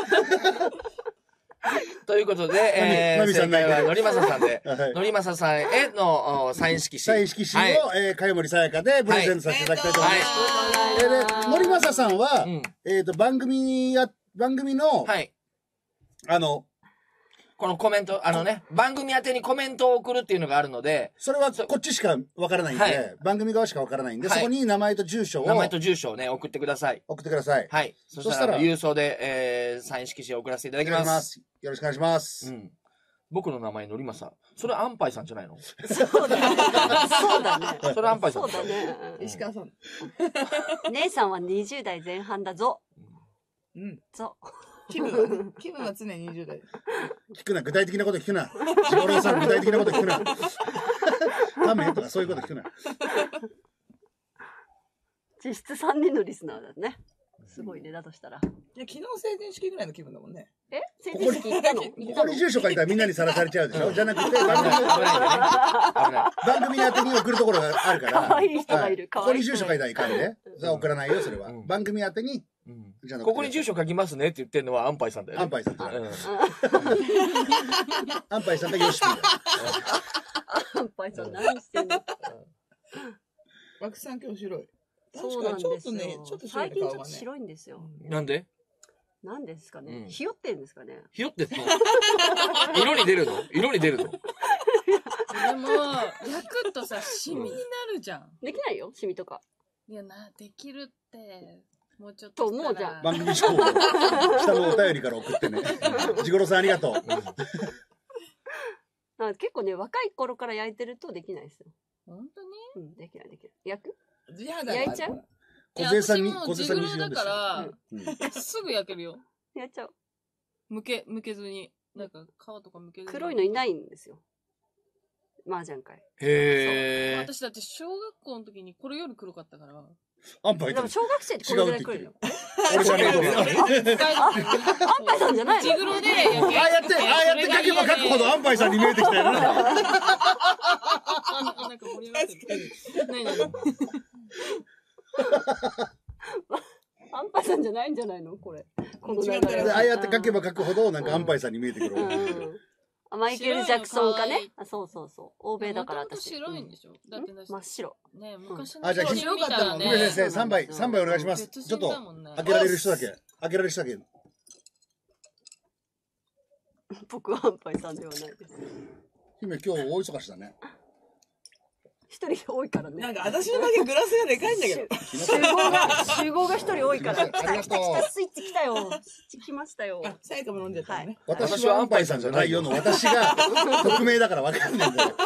ということで、正解はのりまささんで、のりまささんへのサイン色紙。 サイン色紙を、かよもりさやかでプレゼントさせていただきたいと思います。のりまささんは、番組の、 このコメント、番組宛てにコメントを送るっていうのがあるので、 それはこっちしかわからないんで、番組側しかわからないんで、そこに名前と住所をね、送ってください。 送ってください。 はい。そしたら、郵送で、サイン色紙を送らせていただきます。 よろしくお願いします。 僕の名前、のりまさ。それ、アンパイさんじゃないの？ そうだね。そうだね。 それ、アンパイさん。 そうだね。 石川さん。 姉さんは20代前半だぞ。ぞ。 気分は常に20代。 聞くな、具体的なこと聞くな。ジゴロウさん、具体的なこと聞くな。ダメとかそういうこと聞くな。 実質3人のリスナーだね。すごいね、だとしたら。 いや、昨日成人式ぐらいの気分だもんね。 成人式行ったの？ ここに住所書いたらみんなにさらされちゃうでしょ？じゃなくて、番組宛てに送るところがあるから。 可愛い人がいる。 ここに住所書いたらいかんね。じゃあ送らないよ、それは。番組宛てに。 ここに住所書きますねって言ってるのはアンパイさんだよね。 アンパイさんだ。アンパイさんだけヨシピーだ。 アンパイさん何してんの？ 枠さん今日白い。 そうなんですよ。最近ちょっと白いんですよ。 なんで？ なんですかね。ひよってるんですかね。 ひよってんの？色に出るの？ でも、焼くとさ、シミになるじゃん。 できないよ、シミとか。 いやできるって、もうちょっと。 と思うじゃん。 番組情報、下のお便りから送ってね。ジゴロさんありがとう。 結構ね、若い頃から焼いてるとできないですよ。 本当に？ できない。焼く？ 焼いちゃう？ 小勢さんに、 小勢さんにだから、すぐ焼けるよ。 やっちゃう。 むけずに、なんか皮とかむけずに。 黒いのいないんですよ。麻雀会。 へ私だって小学校の時にこれより黒かったから。 アンパイでも小学生ってこれぐらい黒いよ。 俺じゃねえと思う。 アンパイさんじゃないの？ ジグロでああやって書けば書くほどアンパイさんに見えてきたよ。なんか盛り上がってる。何アンパイさんじゃないんじゃないのこれ。この流れ。 ああやって書けば書くほどなんかアンパイさんに見えてくる。 マイケル・ジャクソンかね。そう。欧米だから私。 白いんでしょ？だって真っ白。 ね昔の。じゃあ白かったもんね。 先生3杯お願いします。ちょっと開けられる人だけ。 僕はアンパイさんではないです。 姫今日大忙しだね。 一人多いからね。 なんか私のだけグラスがでかいんだけど。 集合が集合が一人多いから。 ありがとう。 スイッチ来たよ。来ましたよ。 サイカも飲んじゃったね。 私はアンパイさんじゃないよの私が匿名だから分かんないんだよ。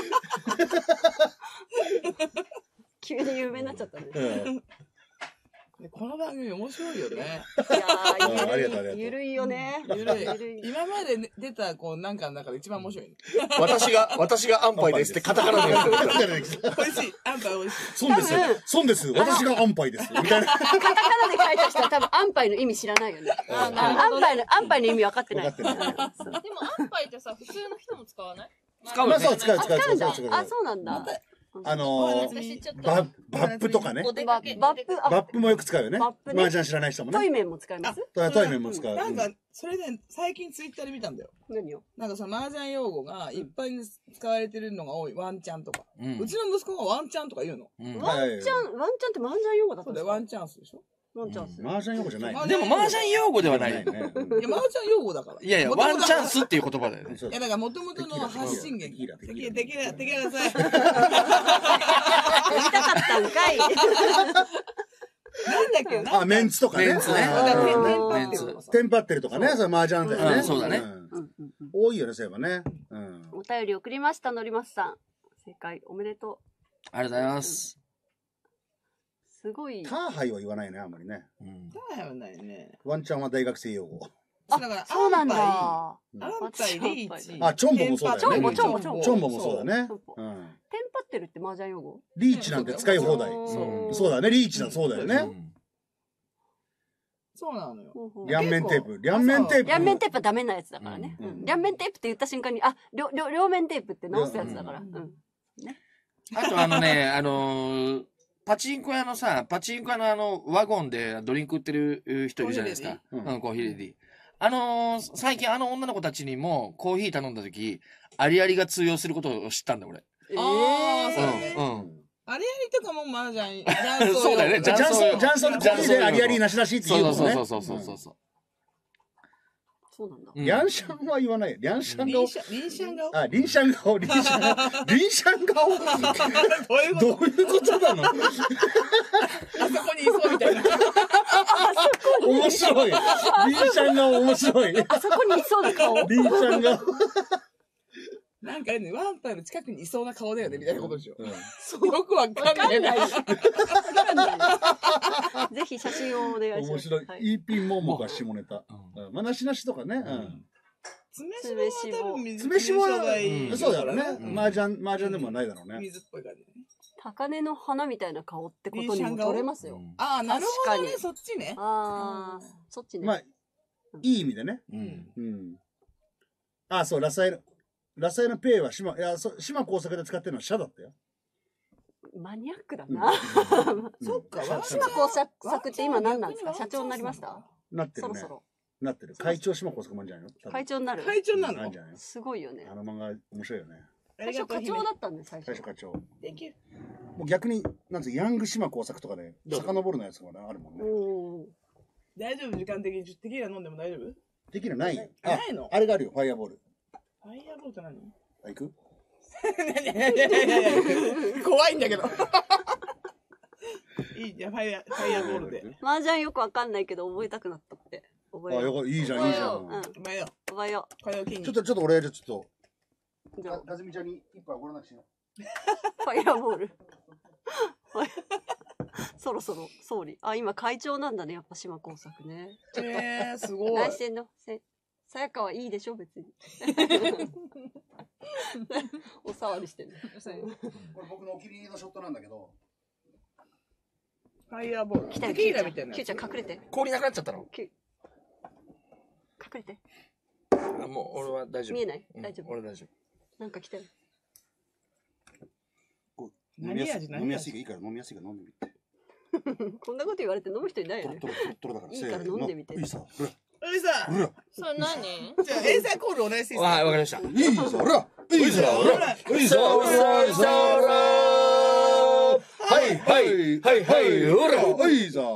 急に有名になっちゃったね。 この番組面白いよね。いやゆるいよね。 ゆるい。今まで出たなんかの中で一番面白い。 私がアンパイですってカタカナでやってる。 美味しい。アンパイ美味しい。 そうです。私がアンパイです。みたいな。 カタカナで書いた人は多分アンパイの意味知らないよね。アンパイの意味分かってない。でもアンパイってさ、普通の人も使わない？ 使う。使う。 あ、そうなんだ。 バップとかね。バップもよく使うよね。麻雀知らない人もね。 トイメンも使います？ トイメンも使う。 なんか、それね、最近ツイッターで見たんだよ。 何を？ なんかその麻雀用語がいっぱい使われてるのが多い。ワンチャンとか。うちの息子がワンチャンとか言うの。 ワンチャンって麻雀用語だったんですか？ そうだよ、ワンチャンスでしょ？ ワンチャンス。麻雀用語じゃない。 でも麻雀用語ではないよね。 いや、麻雀用語だから。 いや、ワンチャンスっていう言葉だよね。 いや、だから元々の発信源。テキラなさい。 言いたかったんかい。 なんだっけな。 メンツとかね。 メンツね。 テンパってるとかね。それ麻雀だよね。 そうだね。 多いよね、そういえばね。 お便り送りました、のりますさん。正解、おめでとう。 ありがとうございます。 すごい。 ターハイは言わないね、あんまりね。 ターハイはないね。 ワンチャンは大学生用語。 だから、 そうなんだ。 アンパイ、リーチ。 あ、チョンボもそうだよね。 チョンボもそうだね。 テンパってるって麻雀用語？ リーチなんて使い放題。そうだね、リーチだ、そうだよね。 そうなのよ。 両面テープ。両面テープはダメなやつだからね。両面テープって言った瞬間に、あ、両面テープって直すやつだから。 あとパチンコ屋のワゴンでドリンク売ってる人いるじゃないですか。コーヒーレディ。最近女の子たちにもコーヒー頼んだ時、ありありが通用することを知ったんだ、俺。 ああ、そうだね。ありありとかも麻雀。 そうだよね。 ジャンソンのコーヒーでありありなしなしって言うもんね。 そう。 そうなんだ。 リャンシャンは言わないよ。リャンシャン顔。 リンシャン顔。 あ、リンシャン顔。リンシャン顔。どういうことなの？あそこにいそうみたいな。 面白い。リンシャン顔面白い。 あそこにいそうな顔。 リンシャン顔。 なんかね、ワンパイの近くにいそうな顔だよね、みたいなことでしょ。よくわかんない。 ぜひ写真をお願いします。 面白い。イーピンモモが下ネタ。まなしなしとかね。 詰し棒は、そうだよね。麻雀でもないだろうね。 水っぽい感じね。 高嶺の花みたいな顔ってことにも取れますよ。 ああ、なるほどね、そっちね。 ああ、そっちね。 まあ、いい意味でね。あ、そう、ラサイのペイは島工作で使ってるのはシャだったよ。 マニアックだな。 そっか、 島工作って今何なんですか？社長になりました？ なってるね。 そろそろ。 なってる。会長島工作もあるんじゃないの？ 会長になる。 会長になるの？ すごいよね。 あの漫画面白いよね。 最初課長だったんで、最初課長。 できる。 もう逆に、なんつうヤング島工作とかで、遡るのやつがあるもんね。 大丈夫？時間的にテキーラ飲んでも大丈夫？ テキーラないよ。 ないの？ あれがあるよ、ファイアボール。 ファイアボールって何？ 行く？ 怖いんだけど。いいじゃん、ファイアボールで。 麻雀よくわかんないけど覚えたくなったって。覚えよう。 いいじゃん、いいじゃん。 覚えよう。 覚えよう。 これを機に。 ちょっと俺、ちょっと。じゃあ、かずみちゃんに一杯おごらなくしよう。 ファイアボール。そろそろ総理。あ、今会長なんだね、やっぱ島工作ね。 すごい。 来世のさやかはいいでしょ、別に。お触りしてる。 これ僕のお気に入りのショットなんだけど。 ファイアボール。 来たよ、キューちゃん。キューちゃん隠れて。 氷なくなっちゃったの？ 隠れて。 あ、もう俺は大丈夫。 見えない？大丈夫。 俺大丈夫。 なんか来てる。 飲みやすいから飲んでみて。 こんなこと言われて飲む人いないよね。いいから飲んでみて。 いいさ。 それ何？ じゃあ、英才コールお願いしていいですか？ はい、わかりました。 いいさ、ほら。いいさ、ほら。いいさ、ほら。はい、ほら。いいさ。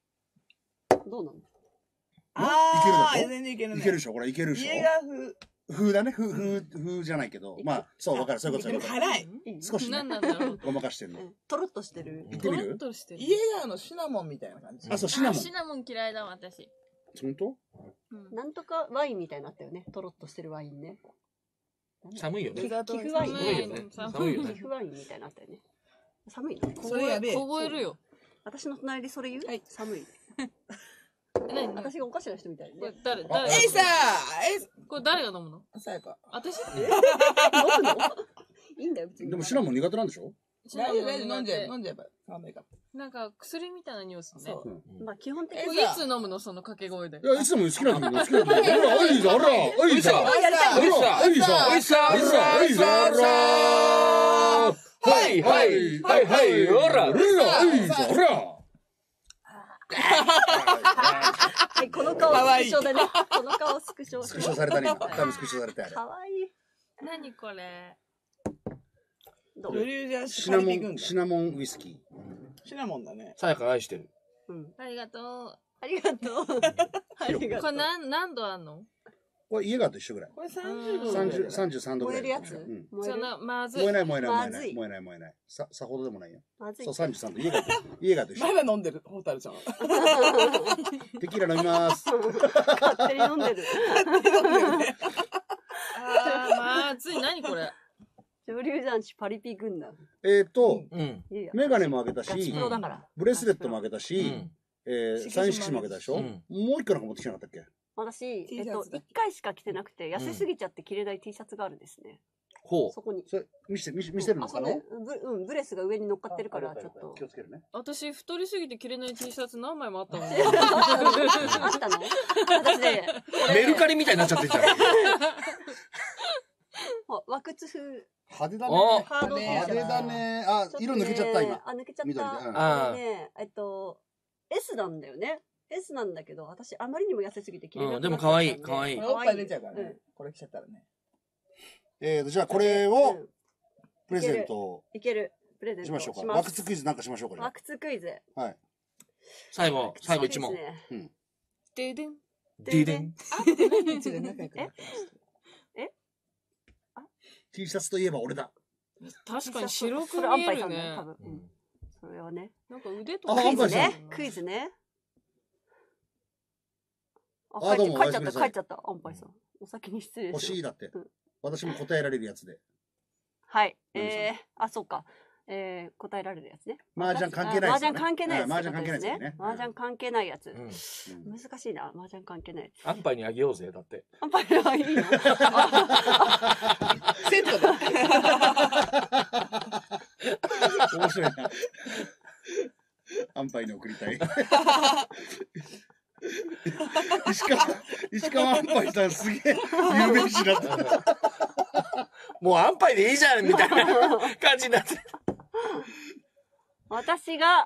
どうなの？ ああ、全然いけるね。 いけるでしょ、これいけるでしょ。 家が風だね。風じゃないけど。まあ、そう、わかる。そういうこと。 辛い。 少しね。 何なんだろう。 ごまかしてんの。 とろっとしてる。 言ってみる？ イエガーのシナモンみたいな感じ。 あ、そう、シナモン。 シナモン嫌いだわ、私。 本当？ なんとかワインみたいになったよね。とろっとしてるワインね。 寒いよね。 寄付ワイン。 寒いよね。寒いよね。 寄付ワインみたいになったよね。寒いの？ それやべえ。 凍えるよ。 私の隣でそれ言う？寒い。私がおかしな人みたいね。 誰えいさこれ誰が飲むの？ さやか。 私？飲むの？いいんだよ、別に。 でもシナモン苦手なんでしょ？ 大丈夫、飲んじゃえば。寒いから。 なんか薬みたいな匂いするね。 まあ基本的に。 いつ飲むのその掛け声で。 いや、いつでも好きな時に好きな時に。ほら、おいさ、ほら、おいさ、 おいさ、おいさ、おいさ、おいさ、おいさ、おいさ、はいはいはいはい、ほら、 おいさ、ほら。 はい、この顔スクショでね。この顔スクショ。 スクショされたね、今。多分スクショされたよ。 かわいい。 何これ。 シナモンウイスキー。 シナモンだね。 さやか愛してる。 ありがとう。 ありがとう。ありがとう。 これ何度あんの？ これ家がと一緒ぐらい。 これ30度。 33度ぐらい。 燃えるやつ？ そんな、まずい。 燃えない。さほどでもないよ。そう、33度。家がと一緒。 まだ飲んでる、ホタルちゃん。 テキーラ飲みます。 勝手に飲んでる。 まずい。何これ。 上流男子パリピ軍団。 メガネもあげたし、ブレスレットもあげたし、サイン色紙もあげたでしょ？もう一個なんか持ってきてなかったっけ？ 私、1回しか着てなくて、痩せすぎちゃって着れない T シャツがあるんですね。 ほう。 そこに。 それ、見せるんですかね？ ブレスが上に乗っかってるから、ちょっと。 気をつけるね。 私、太りすぎて着れない T シャツ何枚もあったもん。 あったの？私ね、 メルカリみたいになっちゃってんじゃん。 ワクツ風。 派手だね。派手だね。あ、色抜けちゃった、今。 あ、抜けちゃった。 緑で。S なんだよね。S なんだけど、私あまりにも痩せすぎて着れなくなっちゃった。 でも可愛い、可愛い。 おっぱい出ちゃうからね。これ着ちゃったらね。 じゃあこれを、プレゼント。 いける。プレゼントしましょうか。ワクツクイズなんかしましょうか。 ワクツクイズ。 はい。 最後一問。 ででん。 ででん。 T シャツといえば俺だ。 確かに白く見えるね。 それはね。 なんか腕とか。 クイズね。 あ、どうも。 帰っちゃった。アンパイさん。お先に失礼します。 欲しいだって。私も答えられるやつで。 はい。そうか。答えられるやつね。 麻雀関係ないやつ。 麻雀関係ないやつ。 麻雀関係ないやつね。 麻雀関係ないやつ。難しいな。麻雀関係ないやつ。 アンパイにあげようぜ、だって。 アンパイはいいの？ セットで。 面白いな。アンパイに送りたい。石川アンパイさんすげえ有名人だった。 もうアンパイでいいじゃんみたいな感じになって。 私が、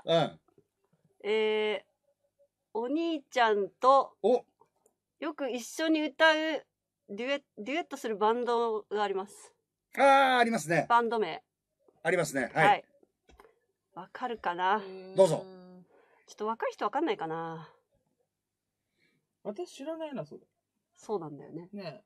お兄ちゃんとよく一緒に歌うデュエットするバンドがあります。 ありますね。 バンド名。 ありますね。はい。 わかるかな？ どうぞ。 ちょっと若い人わかんないかな？ 私知らないな、それ。 そうなんだよね。 ね。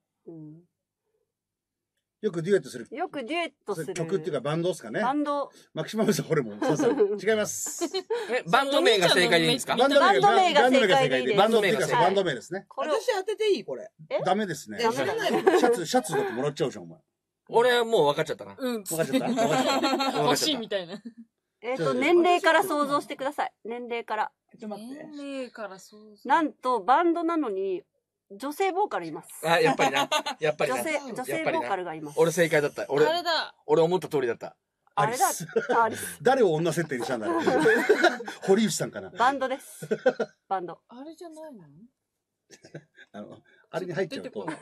よくデュエットする。曲っていうかバンドですかね。 バンド。 マキシマムザホルモン。そう。違います。 バンド名が正解でいいんですか？ バンド名が正解でいいです。 バンド名ですね。 私当てていいこれ。 ダメですね。シャツだってもらっちゃうじゃん、お前。 俺はもう分かっちゃったな。 分かっちゃった？ 欲しいみたいな。 年齢から想像してください。年齢から。 ちょっと待って。 年齢から想像。 なんと、バンドなのに、女性ボーカルいます。 あ、やっぱりな。やっぱりな。 女性ボーカルがいます。 俺正解だった。 あれだ。 俺思った通りだった。 あれだ。 誰を女設定にしたんだろう。堀内さんかな。 バンドです。バンド。 あれじゃないの？ あれに入っちゃうと。ス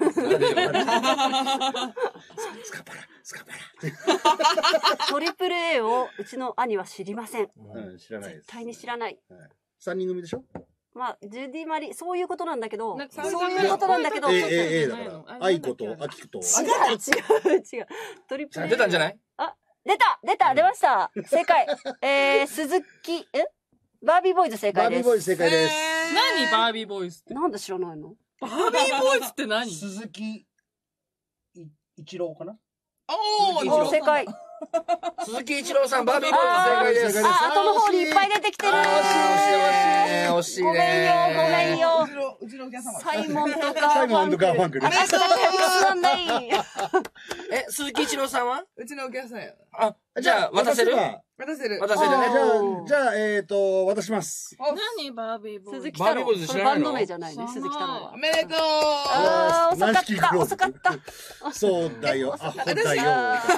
カパラ。 トリプル A をうちの兄は知りません。 知らないです。 絶対に知らない。 3人組でしょ？ まあ、ジュディマリ、そういうことなんだけど、 そういうことなんだけど、 だから、愛子とアキクと。 違う。 トリプル A。出たんじゃない？ あ、出ました。正解。鈴木、バービーボーイズ正解です。 バービーボーイズ正解です。 何バービーボーイズって。 なんで知らないの？ バービーボーイズって何？ 鈴木一郎かな。 おー、正解。 鈴木一郎さん、バービーボーイズ正解です。 あ、後の方にいっぱい出てきてる。 惜しいね。 ごめんよ、ごめんよ。 うちのお客様。 サイモンとガーファンクル。 鈴木一郎さんはうちのお客さんや。 あ、じゃあ、渡せる渡せる。 渡せるね。 じゃあ、渡します。 何バービーボーイズ。 鈴木太郎。それバンド名じゃないね、鈴木太郎は。 おめでとう。 あー、遅かった、遅かった。 そうだよ、アホだよ。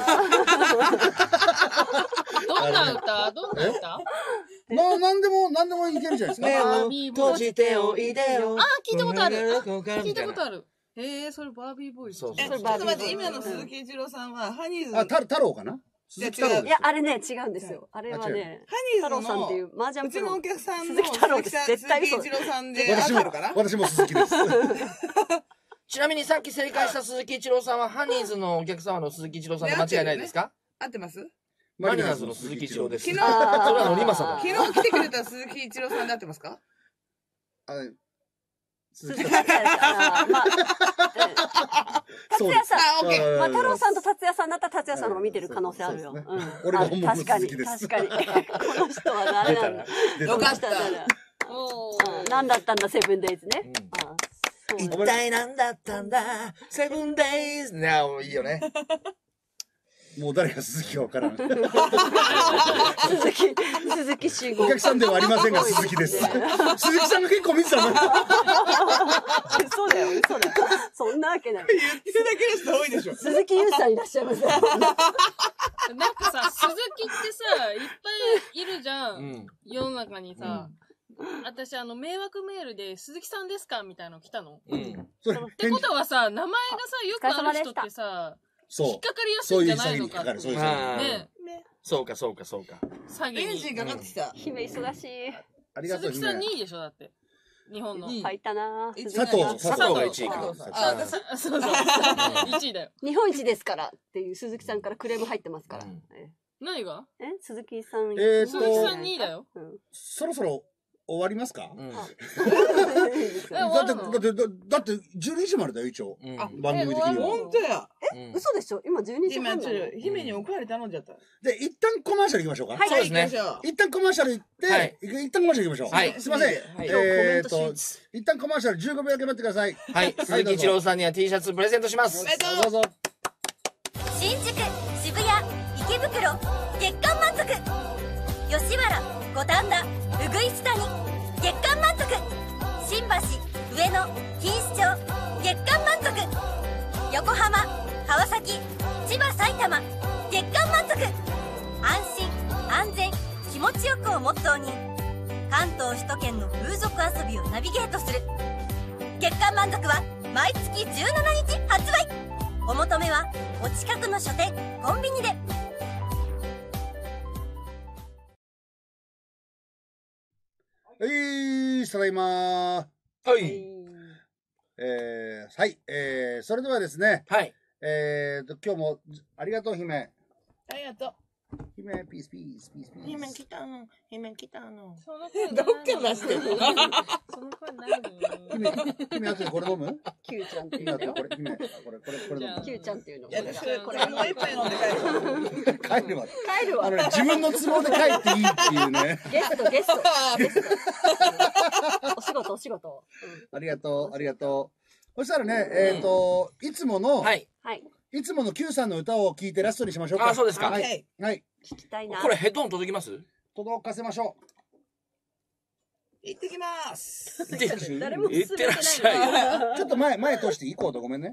どんな歌どんな歌なんでもいけるじゃないですか。 閉じておいでよ。 あ、聞いたことある。聞いたことある。それバービーボーイズ。 ちょっと待って、今の鈴木一郎さんは、ハニーズ。 あ、太郎かな。鈴木太郎。 いや、あれね、違うんですよ。あれはね、 ハニーズの太郎さんっていう麻雀うちのお客さんの鈴木太郎です。絶対鈴木一郎さんで合ってるかな。 私も鈴木です。 ちなみにさっき正解した鈴木一郎さんは、ハニーズのお客様の鈴木一郎さんで間違いないですか？ 合ってます？ マリナーズの鈴木一郎です。 昨日、 それはのりまさだ。 昨日来てくれた鈴木一郎さんで合ってますか？ 鈴木達也さん。達也さん。まあ、太郎さんと達也さんだったら達也さんの方が見てる可能性あるよ。 俺が本物鈴木です。 確かに。この人は誰なんだ。 よかった。 何だったんだ、セブンデイズね。 一体何だったんだ、セブンデイズ。ね、いいよね。 もう誰が鈴木かわからん。 鈴木慎吾。 お客さんではありませんが、鈴木です。鈴木さんが結構見てたの。 そうだよ、そうだよ。そんなわけない。 言ってるだけの人多いでしょ。 鈴木優さんいらっしゃいます。 なんかさ、鈴木ってさ、いっぱいいるじゃん。世の中にさ。私、迷惑メールで、鈴木さんですかみたいなの来たの。ってことはさ、名前がさ、よくある人ってさ、引っかかりやすいんじゃないのかって。 そうか。詐欺に。 エンジンかかってきた。 姫忙しい。 ありがとう。 鈴木さん2位でしょだって。日本の。 入ったな。 佐藤が1位か。 そう。1位だよ。 日本一ですからっていう鈴木さんからクレーム入ってますから。 何が？ 鈴木さん。 鈴木さん2位だよ。 そろそろ終わりますか？だって12時までだよ一応。番組的には。 本当や。 嘘でしょ？今12時半。 今姫におかわり頼んじゃった。 で一旦コマーシャル行きましょうか。 そうですね。 一旦コマーシャル行って一旦コマーシャル行きましょう。はい。すみません。一旦コマーシャル15秒だけ待ってください。 はい。鈴木一郎さんには T シャツプレゼントします。 どうぞ。 新宿、渋谷、池袋、月間満足。吉原、五反田、うぐいす谷、月間満足。新橋、上野、錦糸町、月間満足。横浜、川崎、千葉、埼玉、月間満足。安心、安全、気持ちよくをモットーに関東首都圏の風俗遊びをナビゲートする月間満足は毎月17日発売。お求めはお近くの書店、コンビニで。 ただいま。 はい。 はい。それではですね。 はい。 今日もありがとう、姫。 ありがとう。 姫、ピース。 姫来たの。 その声どっから出してるの？ その声何？ 姫、あとでこれ飲む？ キューちゃんっていうの。 これ飲む。 キューちゃんっていうの。 いや、これもう一杯飲んで帰るわ。 帰るわ。 自分の都合で帰っていいっていうね。 ゲスト。お仕事。 ありがとう。そしたらね、いつもの、いつもの Q さんの歌を聴いてラストにしましょうか。 あ、そうですか。 はい。 聞きたいな。 これヘッドホン届きます？ 届かせましょう。 行ってきます。 誰も行ってらっしゃい。ちょっと前通して行こうとごめんね。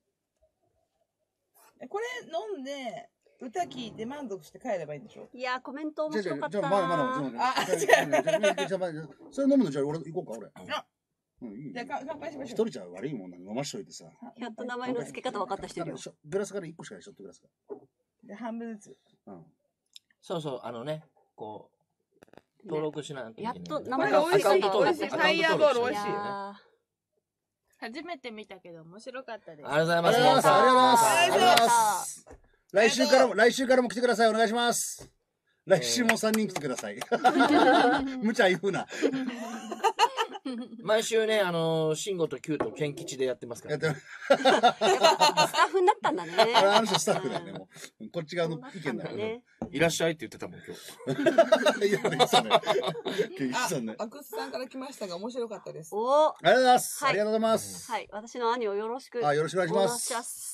これ飲んで、歌聞いて満足して帰ればいいんでしょ？ いや、コメント面白かったな。 じゃあ、それ飲むのじゃあ俺行こうか、俺。 じゃあ乾杯しましょう。 一人じゃ悪いもんなの飲ましといてさ。 やっと名前の付け方分かった人いるよ。 グラスから1個しかない、ショットグラスから。 で、半分ずつ。 そう、こう、登録しなきゃいけない。 やっと名前が美味しい。ファイヤーボール美味しいよね。 初めて見たけど面白かったです。 ありがとうございます。 ありがとうございます。来週からも来てください。お願いします。来週も3人来てください。無茶言うな。 毎週ね、慎吾とキューとケン吉でやってますから。 スタッフになったんだね。 あの人スタッフだよね、もう。こっち側の意見だよね。 いらっしゃいって言ってたもん、今日。 いや、でしたね。ケン吉さんね。 阿久津さんから来ましたが面白かったです。 おありがとうございます。ありがとうございます。 はい、私の兄をよろしく。 よろしくお願いします。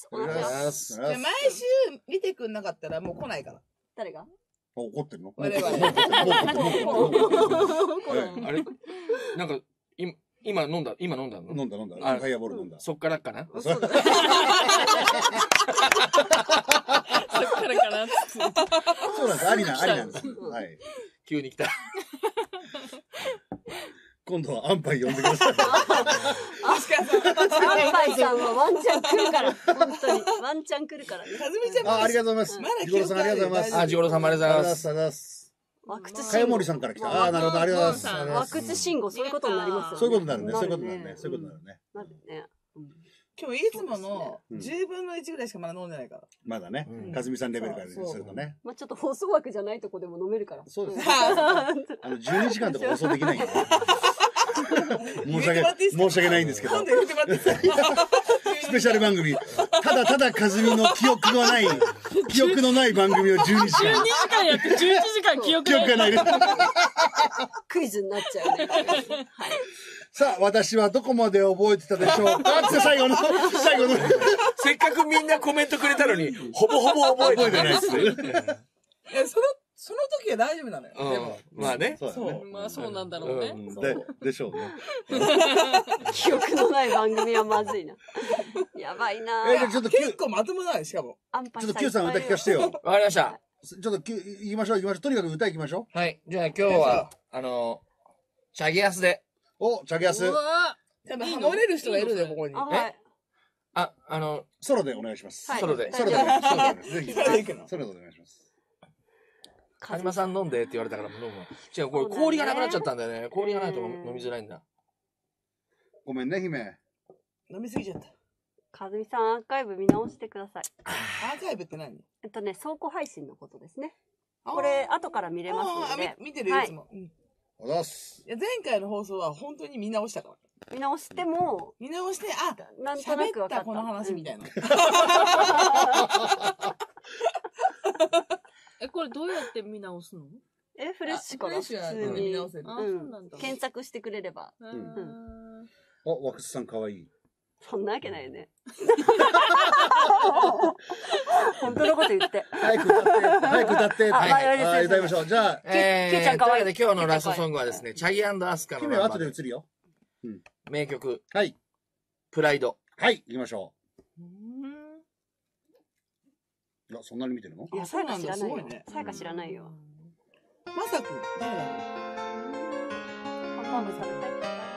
お願いします。 じゃあ毎週見てくんなかったらもう来ないから。 誰が？ 怒ってるの？ 我々。 あれなんか、今飲んだの？ 飲んだ。ハイアボール飲んだ。 そっからかな？ そっからかな。 そうなんです。ありなんです。はい。 急に来た。 今度はアンパイ呼んでください。 アンパイさんはワンチャン来るから。本当に。ワンチャン来るからね。 かずみちゃんも。 ありがとうございます。ジゴロさんありがとうございます。 ジゴロさんもありがとうございます。 ありがとうございます。 ワクチかやもりさんから来た。なるほど。ありがとうございます。 ワクチ信号、そういうことになりますよね。 そういうことになるね。そういうことになるね。 今日いつもの10分の1ぐらいしかまだ飲んでないから。 まだね。かずみさんレベルからするとね。 まあちょっと放送枠じゃないとこでも飲めるから。 そうですね。12時間とか放送できないんで。申し訳ないんですけど。スペシャル番組。ただただかずみの記憶のない番組を12時間。 12時間やって11時間記憶がない。 クイズになっちゃうね。 さあ、私はどこまで覚えてたでしょうか最後の。 せっかくみんなコメントくれたのに、ほぼほぼ覚えてないですね。 いや、その時は大丈夫なのよ。でも。 まあね。 そう。まあそうなんだろうね。 でしょうね。 記憶のない番組はまずいな。やばいな。 結構まともない、しかも。 ちょっと Q さん歌聞かせてよ。 わかりました。 ちょっと行きましょう。とにかく歌行きましょう。はい。じゃあ今日は、チャゲアスで。 お、チャゲアス。 多分ハモれる人がいるで、ここに。 ソロでお願いします。 ソロで。 ぜひ。ソロでお願いします。 カジマさん飲んでって言われたからもう飲む。違う、これ氷がなくなっちゃったんだよね。氷がないと飲みづらいんだ。 ごめんね、姫。 飲みすぎちゃった。 かずみさん、アーカイブ見直してください。 アーカイブって何？ 倉庫配信のことですね。これ、後から見れますので。 見てるやつも。 おざす。 前回の放送は本当に見直したから。 見直しても、 なんとなく分かったこの話みたいな。 これどうやって見直すの？ フレッシュから普通に見直せる。検索してくれれば。 ワクチさんかわいい。 そんなわけないよね。本当のこと言って。 早く歌って。歌いましょう。じゃあ、 キューちゃんかわいい。 今日のラストソングはですね、チャギ&アスカの。 姫は後で映るよ。 名曲。 はい。 プライド。 はい、行きましょう。いや、そんなに見てるの？ いや、さやか知らないよ。さやか知らないよ。 まさくん、誰だろう？ ハンバーグ食べたい。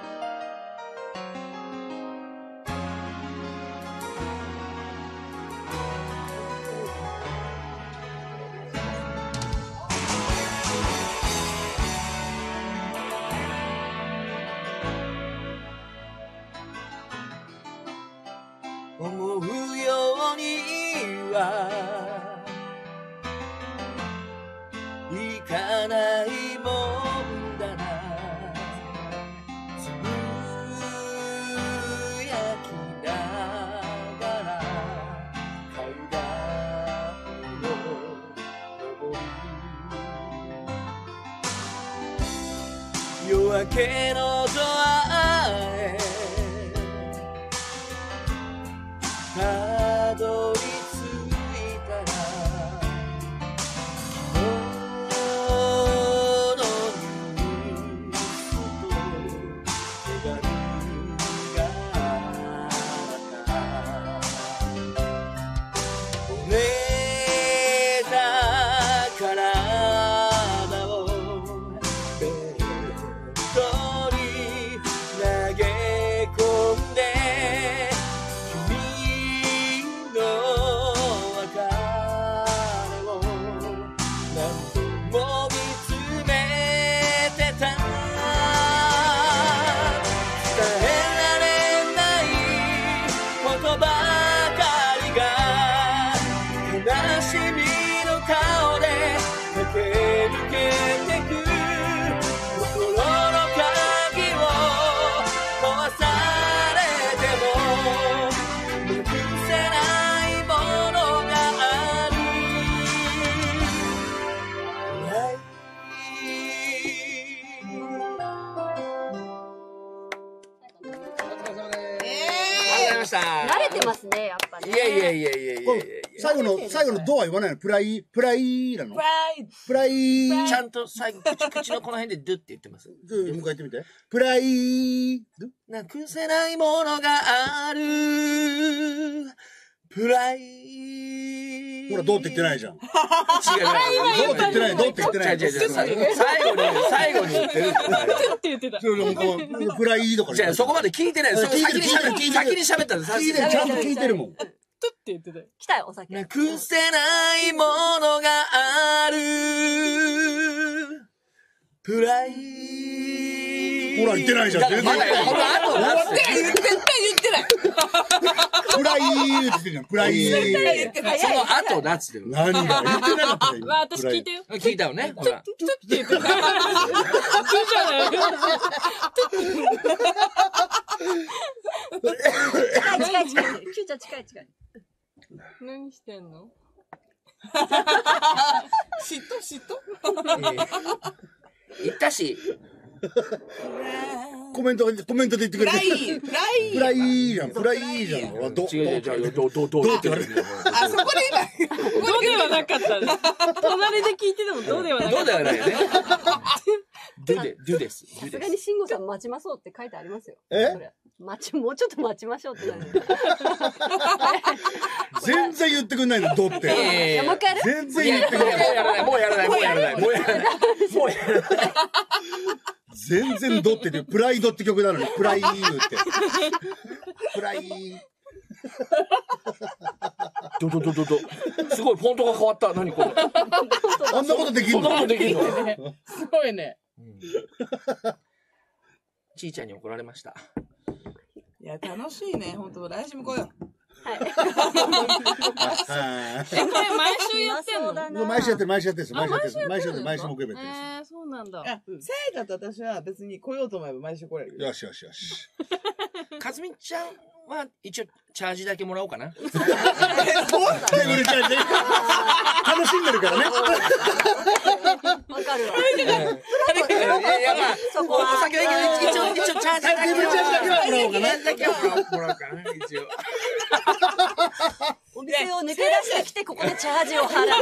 思うようにはいかないもんだな。つぶやきながら階段を登る。夜明けのドアへたどり着いたら、昨日のニュースと手紙があった。折れた体をベッドに投げ込んで君ました。 慣れてますね、やっぱね。 いやいやいやいやいや最後のドは言わないの？プライなの？プライ。 ちゃんと最後、口のこの辺でドゥって言ってます。 もう一回言ってみて。プライ。 なくせないものがある。プライ。 ほら、どうって言ってないじゃん。違う。 どうって言ってない。どうって言ってない。最後に言ってる。 って言ってた。 プライとか。 じゃあそこまで聞いてない。先に喋ったんです。 ちゃんと聞いてるもん。 って言ってた。 来たよ、お酒。 なくせないものがある。プライ。 ほら、言ってないじゃん。全然。 絶対言ってない。 プライーって言ってるじゃん。プライー。 その後だっつってる。 何が言ってなかったよ。 私聞いてよ。 聞いたよね。ほら。 って言ってた。じゃない。 近い。キューちゃん近い。 何してんの？ 嫉妬言ったし。 コメントで言ってくれて。プライじゃん。 違う。どうって言われてる。 あ、そこで今。 どうではなかった。隣で聞いててもどうではなかった。 どうではないよね。ドゥです。 さすがに慎吾さん待ちましょうって書いてありますよ。もうちょっと待ちましょうってなる。 全然言ってくんないの、ドって。 もう一回やる？ 全然言ってくんない。 もうやらない。 全然ドってプライドって曲なのに、プライーって。プライー。 すごい、フォントが変わった。何これ。 あんなことできるの？ すごいね。 ちーちゃんに怒られました。 いや、楽しいね。本当来週も来よう。 はい。 これ毎週やってんの？ 毎週やってる。毎週木曜日やってる。 そうなんだ。 さやかと私は別に来ようと思えば毎週来れる。 よし。 かずみちゃんは一応チャージだけもらおうかな。 楽しんでるからね。 わかるわ。 お酒だけ一応チャージだけもらおうかな。一応。 お店を抜け出してきて、ここでチャージを払う。面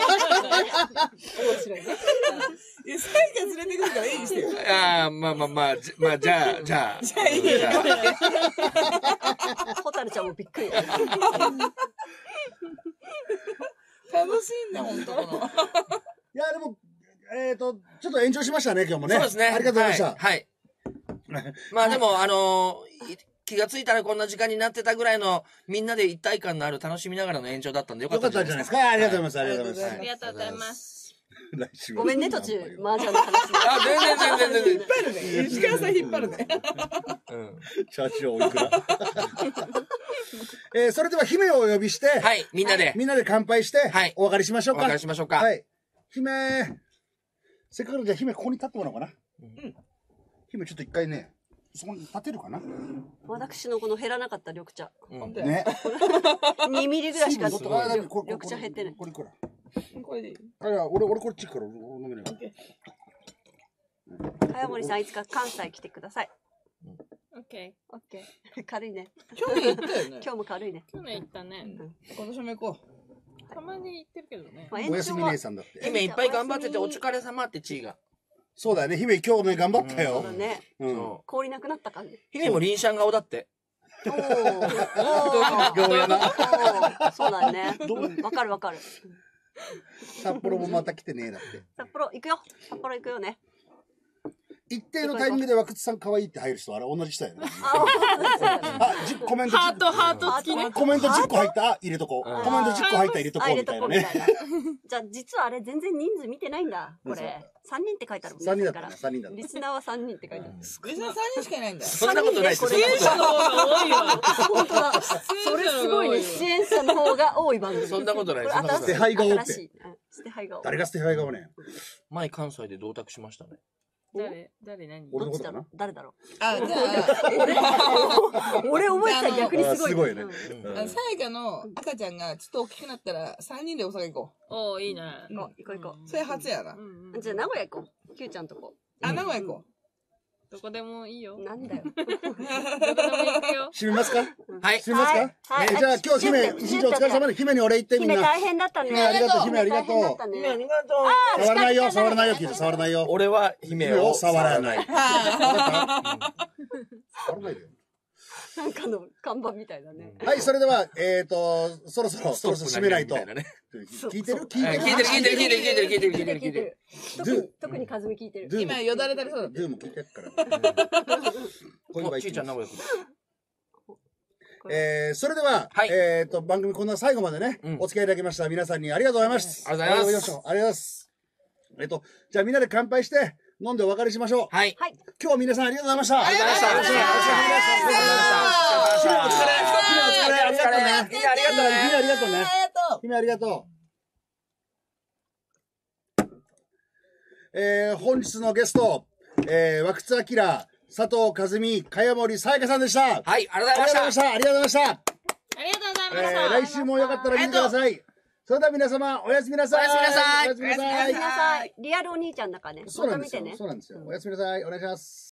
白いね。 さやか連れてくるからいいにしてよ。 まあ、じゃあ。 ホタルちゃんもびっくり。 楽しいんだ、本当の。 いや、でも、ちょっと延長しましたね、今日もね。 そうですね。 ありがとうございました。 はい。まあでも、気がついたらこんな時間になってたぐらいの、みんなで一体感のある楽しみながらの延長だったんでよかったんじゃないですか。 ありがとうございます。 ありがとうございます。 ごめんね、途中、麻雀の話。 全然。 引っ張るね。石川さん引っ張るね。 チャーチをおいくら。それでは姫をお呼びして、 はい、みんなで乾杯して、お別れしましょうか。はい。姫、せっかくじゃあ姫ここに立ってもらおうかな。姫ちょっと一回ね、そこに立てるかな。 私のこの減らなかった緑茶。 ね。 2ミリぐらいしか緑茶減ってない。 これいくら？ これでいい？ 俺こっち行くから、飲めない。 早森さん、いつか関西来てください。 オッケー。軽いね。 去年行ったよね。 今日も軽いね。 去年行ったね。 今年も行こう。たまに行ってるけどね。 おやすみ姉さんだって。 姫いっぱい頑張っててお疲れ様って地位が。 そうだよね、姫今日ね、頑張ったよ。 そうだね。氷なくなった感じ。 姫もリンシャン顔だって。 顔やな。そうだね。わかる。 札幌もまた来てねえだって。 札幌行くよね。 一定のタイミングで和久津さん可愛いって入る人、あれ同じ人やね。コメントハート付きね。 コメント10個入った入れとこう。コメント10個入った入れとこうみたいなね。 じゃあ実はあれ全然人数見てないんだ。これ。3人って書いてあるもんね。 3人だったね。3人だった。 リスナーは3人って書いてある。 リスナー3人しかいないんだ。 そんなことないです。 出演者の方が多いわ。 本当だ。それすごいね。出演者の方が多い番組。 そんなことない。 捨て牌顔って。誰が捨て牌顔ね。 前関西で同卓しましたね。 誰何俺のことかな。 誰だろう。 あ、じゃあ俺覚えてたら逆にすごい。 すごいね。 さやかの赤ちゃんがちょっと大きくなったら3人でお酒行こう。おー、いいね。 行こう。 それ初やな。 じゃあ名古屋行こう。Qちゃんとこ。 あ、名古屋行こどこでもいいよ。 なんだよ。 どこでも行くよ。 閉めますか？ はい。 閉めますか？じゃあ今日姫、一日お疲れ様で姫にお礼言ってみんな。 姫大変だったね。 姫ありがとう、姫ありがとう。 姫ありがとう。 触らないよ、触らないよ、聞いて触らないよ。 俺は姫を触らない。触らないでよ。 なんかの看板みたいだね。 はい、それでは、そろそろ締めないと。聞いてる特にカズミ聞いてる。 今よだれたりそうだ。 ドゥも聞いてるから。 ちいちゃん名古屋それでは、番組こんな最後までね、お付き合いいただきました皆さんにありがとうございます。 ありがとうございます。 ありがとうございます。じゃあみんなで乾杯して、飲んでお別れしましょう。 はい。 今日は皆さんありがとうございました。 ありがとうございました。 姫ありがとうね。姫ありがとうね。姫ありがとうね。姫ありがとう。本日のゲスト、和久津明、佐藤和美、茅森さやかさんでした。 はい、ありがとうございました。 ありがとうございました。 ありがとうございました。 来週もよかったら見てください。それでは皆様、おやすみなさい。 おやすみなさい。 おやすみなさい。リアルお兄ちゃんだからね。 そうなんですよ。そうなんですよ。おやすみなさい。お願いします。